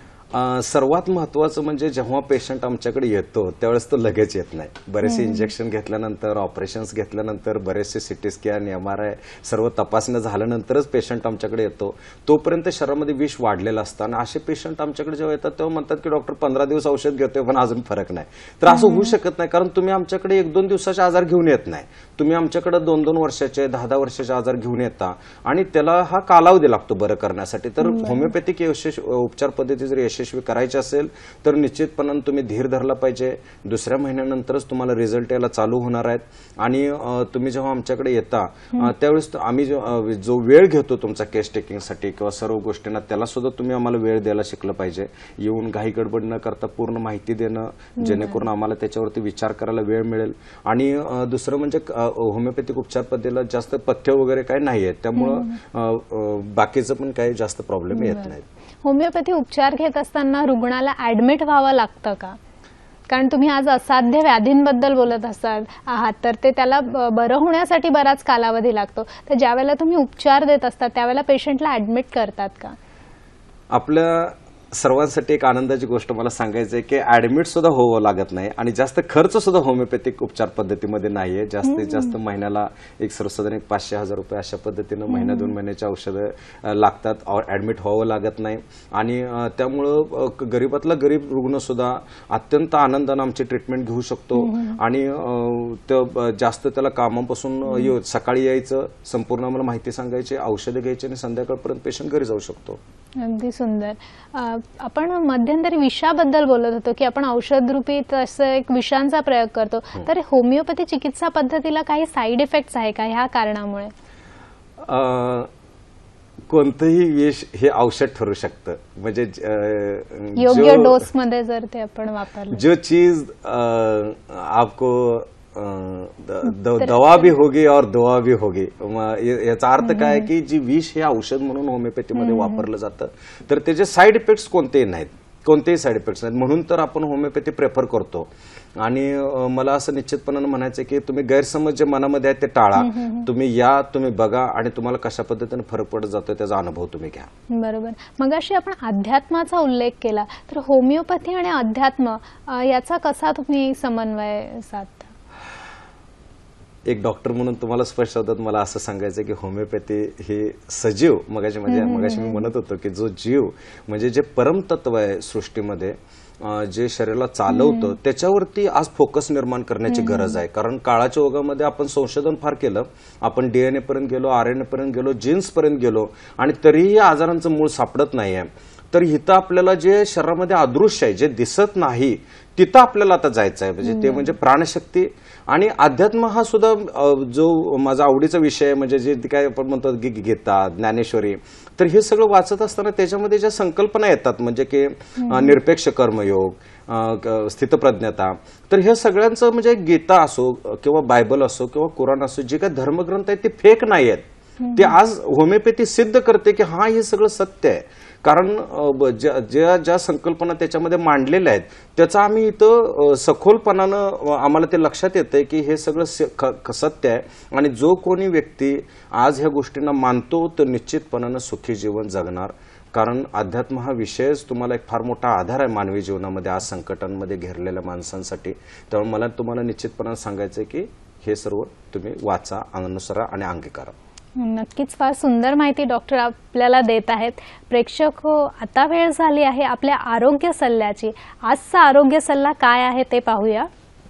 सर्वात महत्वाचं म्हणजे जेव्हा पेशंट आमच्याकडे येतो त्यावेळेस तो लगेच येत नाही. बरेचसे इंजेक्शन घेतल्यानंतर, ऑपरेशन्स घेतल्यानंतर, बरेचसे CT scan, M R I सर्व तपासण्या झाल्यानंतरच पेशंट आमच्याकडे येतो. तोपर्यंत शरीरामध्ये विष वाढलेलं असतं आणि असे पेशंट आमच्याकडे जेव्हा येतात तेव्हा म्हणतात की डॉक्टर पंधरा दिवस औषध घेतोय पण अजून फरक नाही. तर असं होऊ शकत नाही कारण तुम्ही आमच्याकडे एक दोन दिवसाचे आजार घेऊन येत नाही. तुम्ही आमच्याकडे दोन दोन वर्षाचे, दहा दहा वर्षाचे आजार घेऊन येता आणि त्याला हा कालावधी लागतो बरं करण्यासाठी. तर होमिओपॅथिक उपचार पद्धती जर यशस्वी करायचे असेल तर निश्चितपणाने तुम्ही धीर धरला पाहिजे. दुसऱ्या महिन्यानंतरच तुम्हाला रिझल्ट यायला चालू होणार आहेत आणि तुम्ही जेव्हा आमच्याकडे येता त्यावेळेस आम्ही जो वेळ घेतो तुमचा केस टेकिंगसाठी किंवा सर्व गोष्टींना त्याला सुद्धा तुम्ही आम्हाला वेळ द्यायला शिकलं पाहिजे. येऊन घाई गडबड न करता पूर्ण माहिती देणं जेणेकरून आम्हाला त्याच्यावरती विचार करायला वेळ मिळेल. आणि दुसरं म्हणजे होमिओपॅथिक उपचार पद्धतीला जास्त पथ्य वगैरे काही नाही आहेत त्यामुळं बाकीचं पण काही जास्त प्रॉब्लेम येत नाहीत. होमिओपॅथी उपचार घेत असताना रुग्णाला ऍडमिट व्हावं लागतं का? कारण तुम्ही आज असाध्य व्याधींबद्दल बोलत असाल आहात तर ते त्याला बरं होण्यासाठी बराच कालावधी लागतो. तर ज्या वेळेला तुम्ही उपचार देत असता त्यावेळेला पेशंटला ऍडमिट करतात का? आपल्या सर्वांसाठी एक आनंदाची गोष्ट मला सांगायचं आहे की ऍडमिट सुद्धा होवं लागत नाही आणि जास्त खर्च सुद्धा होमिओपॅथिक उपचार पद्धतीमध्ये नाहीये. जास्तीत जास्त महिन्याला एक सर्वसाधारण एक पाचशे हजार रुपये अशा पद्धतीनं महिन्या दोन महिन्याची औषधं लागतात. ऍडमिट व्हावं लागत नाही आणि त्यामुळं गरीबातला गरीब रुग्ण सुद्धा अत्यंत आनंदानं आमची ट्रीटमेंट घेऊ शकतो आणि जास्त त्याला कामापासून सकाळी यायचं, संपूर्ण आम्हाला माहिती सांगायची, औषधं घ्यायची आणि संध्याकाळपर्यंत पेशंट घरी जाऊ शकतो. अगदी सुंदर. आपण मध्यंतरी विषाबद्दल बोलत होतो की आपण औषध रूपी तसं एक विषांचा प्रयोग करतो. तर होमिओपॅथी चिकित्सा पद्धतीला काही साईड इफेक्ट्स आहे का ह्या कारणामुळे? कोणतंही विष हे औषध ठरू शकतं म्हणजे योग्य डोस मध्ये जर ते आपण वापरलं. जो चीज आपको दवा भी होगी और दवा भी होगी. याचा अर्थ काय की जी विष हे औषध म्हणून होमिओपॅथीमध्ये वापरलं जातं तर त्याचे साईड इफेक्ट्स कोणतेही नाहीत, कोणतेही साईड इफेक्ट्स नाहीत. म्हणून तर आपण होमिओपॅथी प्रेफर करतो. आणि मला असं निश्चितपणाने म्हणायचं की तुम्ही गैरसमज जे मनामध्ये आहेत ते टाळा. तुम्ही या, तुम्ही बघा आणि तुम्हाला कशा पद्धतीने फरक पडत जातो त्याचा अनुभव तुम्ही घ्या. बरोबर. मग अशी आपण अध्यात्माचा उल्लेख केला तर होमिओपॅथी आणि अध्यात्म याचा कसा तुम्ही समन्वय साधता? एक डॉक्टर म्हणून तुम्हाला स्पष्ट शब्दात मला असं सांगायचं की होमिओपॅथी ही सजीव मगाशी म्हणजे मगाशी मी म्हणत होतो की जो जीव म्हणजे जे परमतत्व आहे सृष्टीमध्ये जे शरीराला चालवतं त्याच्यावरती आज फोकस निर्माण करण्याची गरज आहे. कारण काळाच्या ओघामध्ये आपण संशोधन फार केलं, आपण डीएनए पर्यंत गेलो, आरएनए पर्यंत गेलो, जीन्स पर्यंत गेलो आणि तरीही आजारांचं मूळ सापडत नाहीये. तर इथं आपल्याला जे शरीरामध्ये अदृश्य आहे, जे दिसत नाही, तिथं आपल्याला आता जायचं आहे. म्हणजे ते म्हणजे प्राणशक्ती आणि अध्यात्म हा सुद्धा जो माझा आवडीचा विषय आहे. म्हणजे जे काय आपण म्हणतो की गीता, ज्ञानेश्वरी, तर हे सगळं वाचत असताना त्याच्यामध्ये ज्या संकल्पना येतात म्हणजे की निरपेक्ष कर्मयोग, स्थितप्रज्ञता, तर हे सगळ्यांचं म्हणजे गीता असो किंवा बायबल असो किंवा कुराण असो, जे काही धर्मग्रंथ आहेत ते फेक नाही आहेत. ते आज होमिओपॅथी सिद्ध करते की हा हे सगळं सत्य आहे. कारण ज्या ज्या संकल्पना त्याच्यामध्ये मांडलेल्या आहेत त्याचा आम्ही इथं सखोलपणानं आम्हाला ते लक्षात येतंय की हे सगळं सत्य आहे आणि जो कोणी व्यक्ती आज ह्या गोष्टींना मानतो तो निश्चितपणानं सुखी जीवन जगणार. कारण अध्यात्म हा विषयच तुम्हाला एक फार मोठा आधार आहे मानवी जीवनामध्ये आज संकटांमध्ये घेरलेल्या माणसांसाठी. त्यामुळे मला तुम्हाला निश्चितपणे सांगायचं आहे की हे सर्व तुम्ही वाचा, अनुसरा आणि अंगीकारा. नक्कीच फार सुंदर माहिती डॉक्टर आपल्याला देत आहेत. प्रेक्षक हो, आता वेळ झाली आहे आपल्या आरोग्य सल्ल्याची. आजचा आरोग्य सल्ला काय आहे ते पाहूया.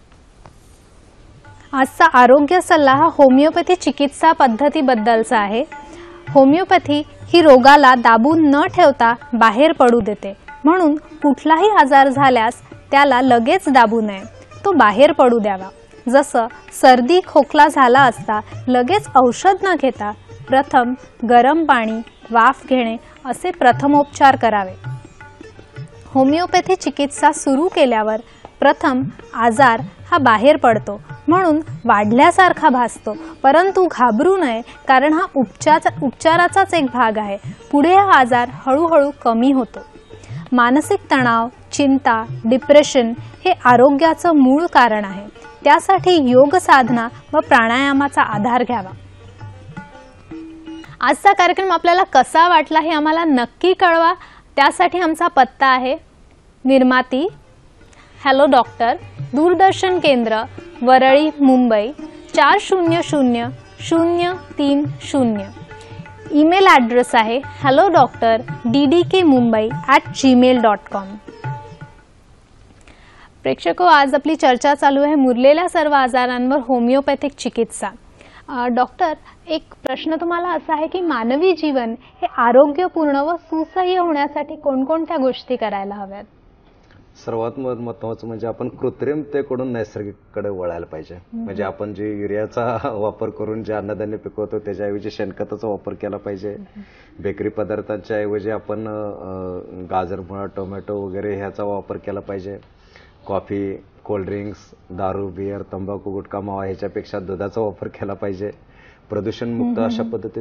आजचा आरोग्य सल्ला हा होमिओपॅथी चिकित्सा पद्धतीबद्दलचा आहे. होमिओपॅथी ही रोगाला दाबून न ठेवता बाहेर पडू देते, म्हणून कुठलाही आजार झाल्यास त्याला लगेच दाबू नये, तो बाहेर पडू द्यावा. जसं सर्दी खोकला झाला असता लगेच औषध न घेता प्रथम गरम पाणी, वाफ घेणे असे प्रथमोपचार करावे. होमिओपॅथी चिकित्सा सुरू केल्यावर प्रथम आजार हा बाहेर पडतो, म्हणून वाढल्यासारखा भासतो, परंतु घाबरू नये, कारण हा उपचार उपचाराचाच एक भाग आहे. पुढे हा आजार हळूहळू कमी होतो. मानसिक तणाव, चिंता, डिप्रेशन हे आरोग्याचं मूळ कारण आहे. त्यासाठी योग साधना व प्राणायामाचा आधार घ्यावा. आजचा कार्यक्रम आपल्याला कसा वाटला हे आम्हाला नक्की कळवा. त्यासाठी आमचा पत्ता आहे निर्माती हॅलो डॉक्टर, दूरदर्शन केंद्र, वरळी, मुंबई चार शून्य शून्य शून्य तीन शून्य. ईमेल ॲड्रेस आहे hello doctor D D K Mumbai at Gmail dot com. प्रेक्षको, आज आपली चर्चा चालू आहे मुरलेल्या सर्व आजारांवर होमिओपॅथिक चिकित्सा. डॉक्टर, एक प्रश्न तुम्हाला असा आहे की मानवी जीवन हे आरोग्यपूर्ण व सुसह्य होण्यासाठी कोणकोणत्या गोष्टी करायला हव्यात? सर्वात महत्त्वाचं म्हणजे आपण कृत्रिमतेकडून नैसर्गिककडे वळायला पाहिजे. म्हणजे आपण जे युरियाचा वापर करून जे अन्नधान्य पिकवतो त्याच्याऐवजी शेणखताचा वापर केला पाहिजे. बेकरी पदार्थांच्या ऐवजी आपण गाजर म्हणा, टोमॅटो वगैरे ह्याचा वापर केला पाहिजे. कॉफी, कोल्ड्रिंक्स, दारू, बियर, तंबाखू, गुटखा, मावा ह्याच्यापेक्षा दुधाचा वापर केला पाहिजे. प्रदूषणमुक्त अशा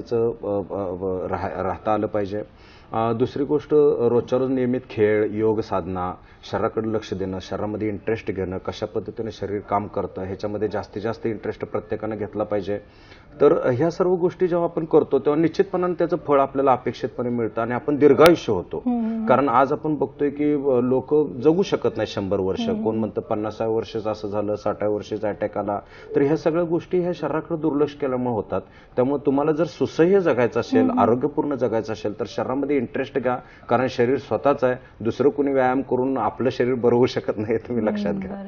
पद्धतीचं राहता आलं पाहिजे. दुसरी गोष्ट, रोजच्या रोज नियमित खेळ, योग साधना, शरीराकडे लक्ष देणं, शरीरामध्ये इंटरेस्ट घेणं, कशा पद्धतीने शरीर काम करतं ह्याच्यामध्ये जास्तीत जास्त इंटरेस्ट प्रत्येकानं घेतला पाहिजे. तर ह्या सर्व गोष्टी जेव्हा आपण करतो तेव्हा निश्चितपणाने त्याचं फळ आपल्याला अपेक्षितपणे मिळतं आणि आपण दीर्घायुष्य होतो. कारण आज आपण बघतोय की लोक जगू शकत नाही शंभर वर्ष, कोण म्हणतं पन्नासाव्या वर्षाचं असं झालं, साठाव्या वर्षाचा अटॅक आला. तर ह्या सगळ्या गोष्टी ह्या शरीराकडे दुर्लक्ष केल्यामुळे होतात. त्यामुळे तुम्हाला जर सुसह्य जगायचं असेल, आरोग्यपूर्ण जगायचं असेल तर शरीरामध्ये इंटरेस्ट घ्या, कारण शरीर स्वतःच आहे. दुसरं कोणी व्यायाम करून आपलं शरीर बरं होऊ शकत नाही, तुम्ही लक्षात घ्या.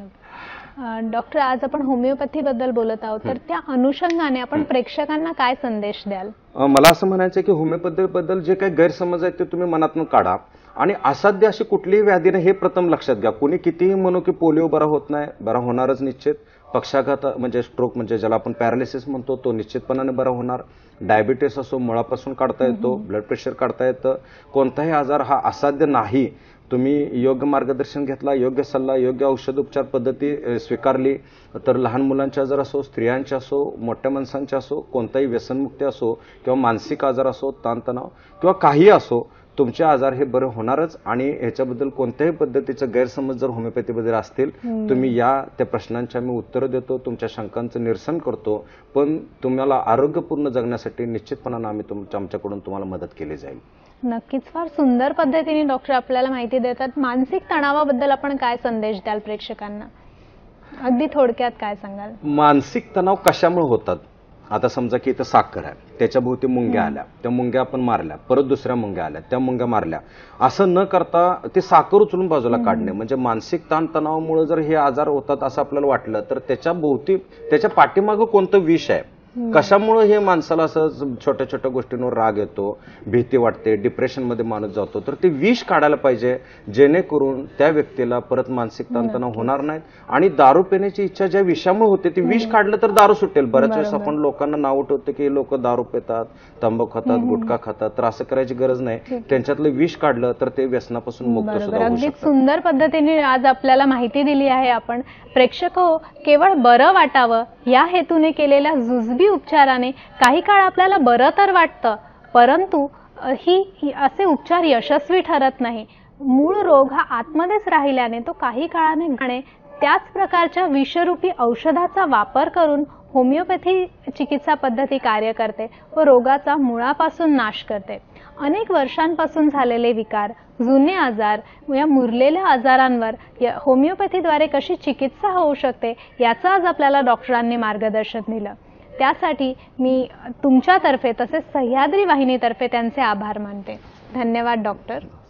डॉक्टर, आज आपण होमिओपॅथी बद्दल बोलत आहोत, तर त्या अनुषंगाने आपण प्रेक्षकांना काय संदेश द्याल? मला असं म्हणायचं आहे की होमिओपॅथी बद्दल जे काही गैरसमज आहेत ते तुम्ही मनातून काढा आणि असाध्य अशी कुठलीही व्याधी नाही हे प्रथम लक्षात घ्या. कोणी कितीही म्हणू की पोलिओ बरा होत नाही, बरा होणारच निश्चित. पक्षाघात म्हणजे स्ट्रोक म्हणजे ज्याला आपण पॅरालिसिस म्हणतो तो निश्चितपणाने बरा होणार. डायबिटीस असो, मुळापासून काढता येतो, ब्लड प्रेशर काढता येतं. कोणताही आजार हा असाध्य नाही. तुम्ही योग्य मार्गदर्शन घेतला, योग्य सल्ला, योग्य औषध उपचार पद्धती स्वीकारली तर लहान मुलांचे आजार असो, स्त्रियांचे असो, मोठ्या माणसांचे असो, कोणताही व्यसनमुक्ती असो किंवा मानसिक आजार असो, ताणतणाव किंवा काही असो, तुमचे आजार हे बरे होणारच. आणि ह्याच्याबद्दल कोणत्याही पद्धतीचं गैरसमज जर होमिओपॅथीबद्दल असतील तुम्ही या त्या प्रश्नांची आम्ही उत्तरं देतो, तुमच्या शंकांचं निरसन करतो. पण तुम्हाला आरोग्यपूर्ण जगण्यासाठी निश्चितपणाने आम्ही तुमच्या आमच्याकडून तुम्हाला मदत केली जाईल. नक्कीच फार सुंदर पद्धतीने डॉक्टर आपल्याला माहिती देतात. मानसिक तणावाबद्दल आपण काय संदेश द्याल प्रेक्षकांना? अगदी थोडक्यात काय सांगाल? मानसिक तणाव कशामुळे होतात? आता समजा की इथं साखर आहे, त्याच्या भोवती मुंग्या आल्या, त्या मुंग्या आपण मारल्या, परत दुसऱ्या मुंग्या आल्या, त्या मुंग्या मारल्या. असं न करता ते साखर उचलून बाजूला काढणे. म्हणजे मानसिक ताणतणावामुळे जर हे आजार होतात असं आपल्याला वाटलं तर त्याच्या भोवती त्याच्या पाठीमागं कोणतं विष आहे, कशामुळे हे माणसाला असं छोट्या छोट्या गोष्टींवर राग येतो, भीती वाटते, डिप्रेशनमध्ये माणूस जातो, तर ते विष काढायला पाहिजे जेणेकरून त्या व्यक्तीला परत मानसिक ताणतणाव होणार नाहीत. आणि दारू पिण्याची इच्छा ज्या विषामुळे होते ती विष काढलं तर दारू सुटेल. बऱ्याच वेळेस आपण लोकांना नाव ठेवतो की लोक दारू पितात, तंबाखू खातात, गुटखा खातात, तर असं करायची गरज नाही. त्यांच्यातलं विष काढलं तर ते व्यसनापासून मुक्त सुद्धा होऊ शकतात. सुंदर पद्धतीने आज आपल्याला माहिती दिली आहे. आपण प्रेक्षक हो, केवळ बरं वाटावं या हेतूने केलेल्या जुजबी उपचाराने काही काळ आपल्याला बरं तर वाटतं, परंतु ही असे उपचार यशस्वी ठरत नाही. मूळ रोग हा आतमध्येच राहिल्याने तो काही काळाने घाणे त्याच प्रकारच्या विषरूपी औषधाचा वापर करून होमिओपॅथी चिकित्सा पद्धती कार्य करते व रोगाचा मुळापासून नाश करते. अनेक वर्षांपासून झालेले विकार, जुने आजार या मुरलेल्या आजारांवर होमिओपॅथीद्वारे कशी चिकित्सा होऊ शकते याचं आज आपल्याला डॉक्टरांनी मार्गदर्शन दिलं. त्यासाठी मी तुमच्यातर्फे तसेच सह्याद्री वाहिनीतर्फे त्यांचे आभार मानते. धन्यवाद डॉक्टर.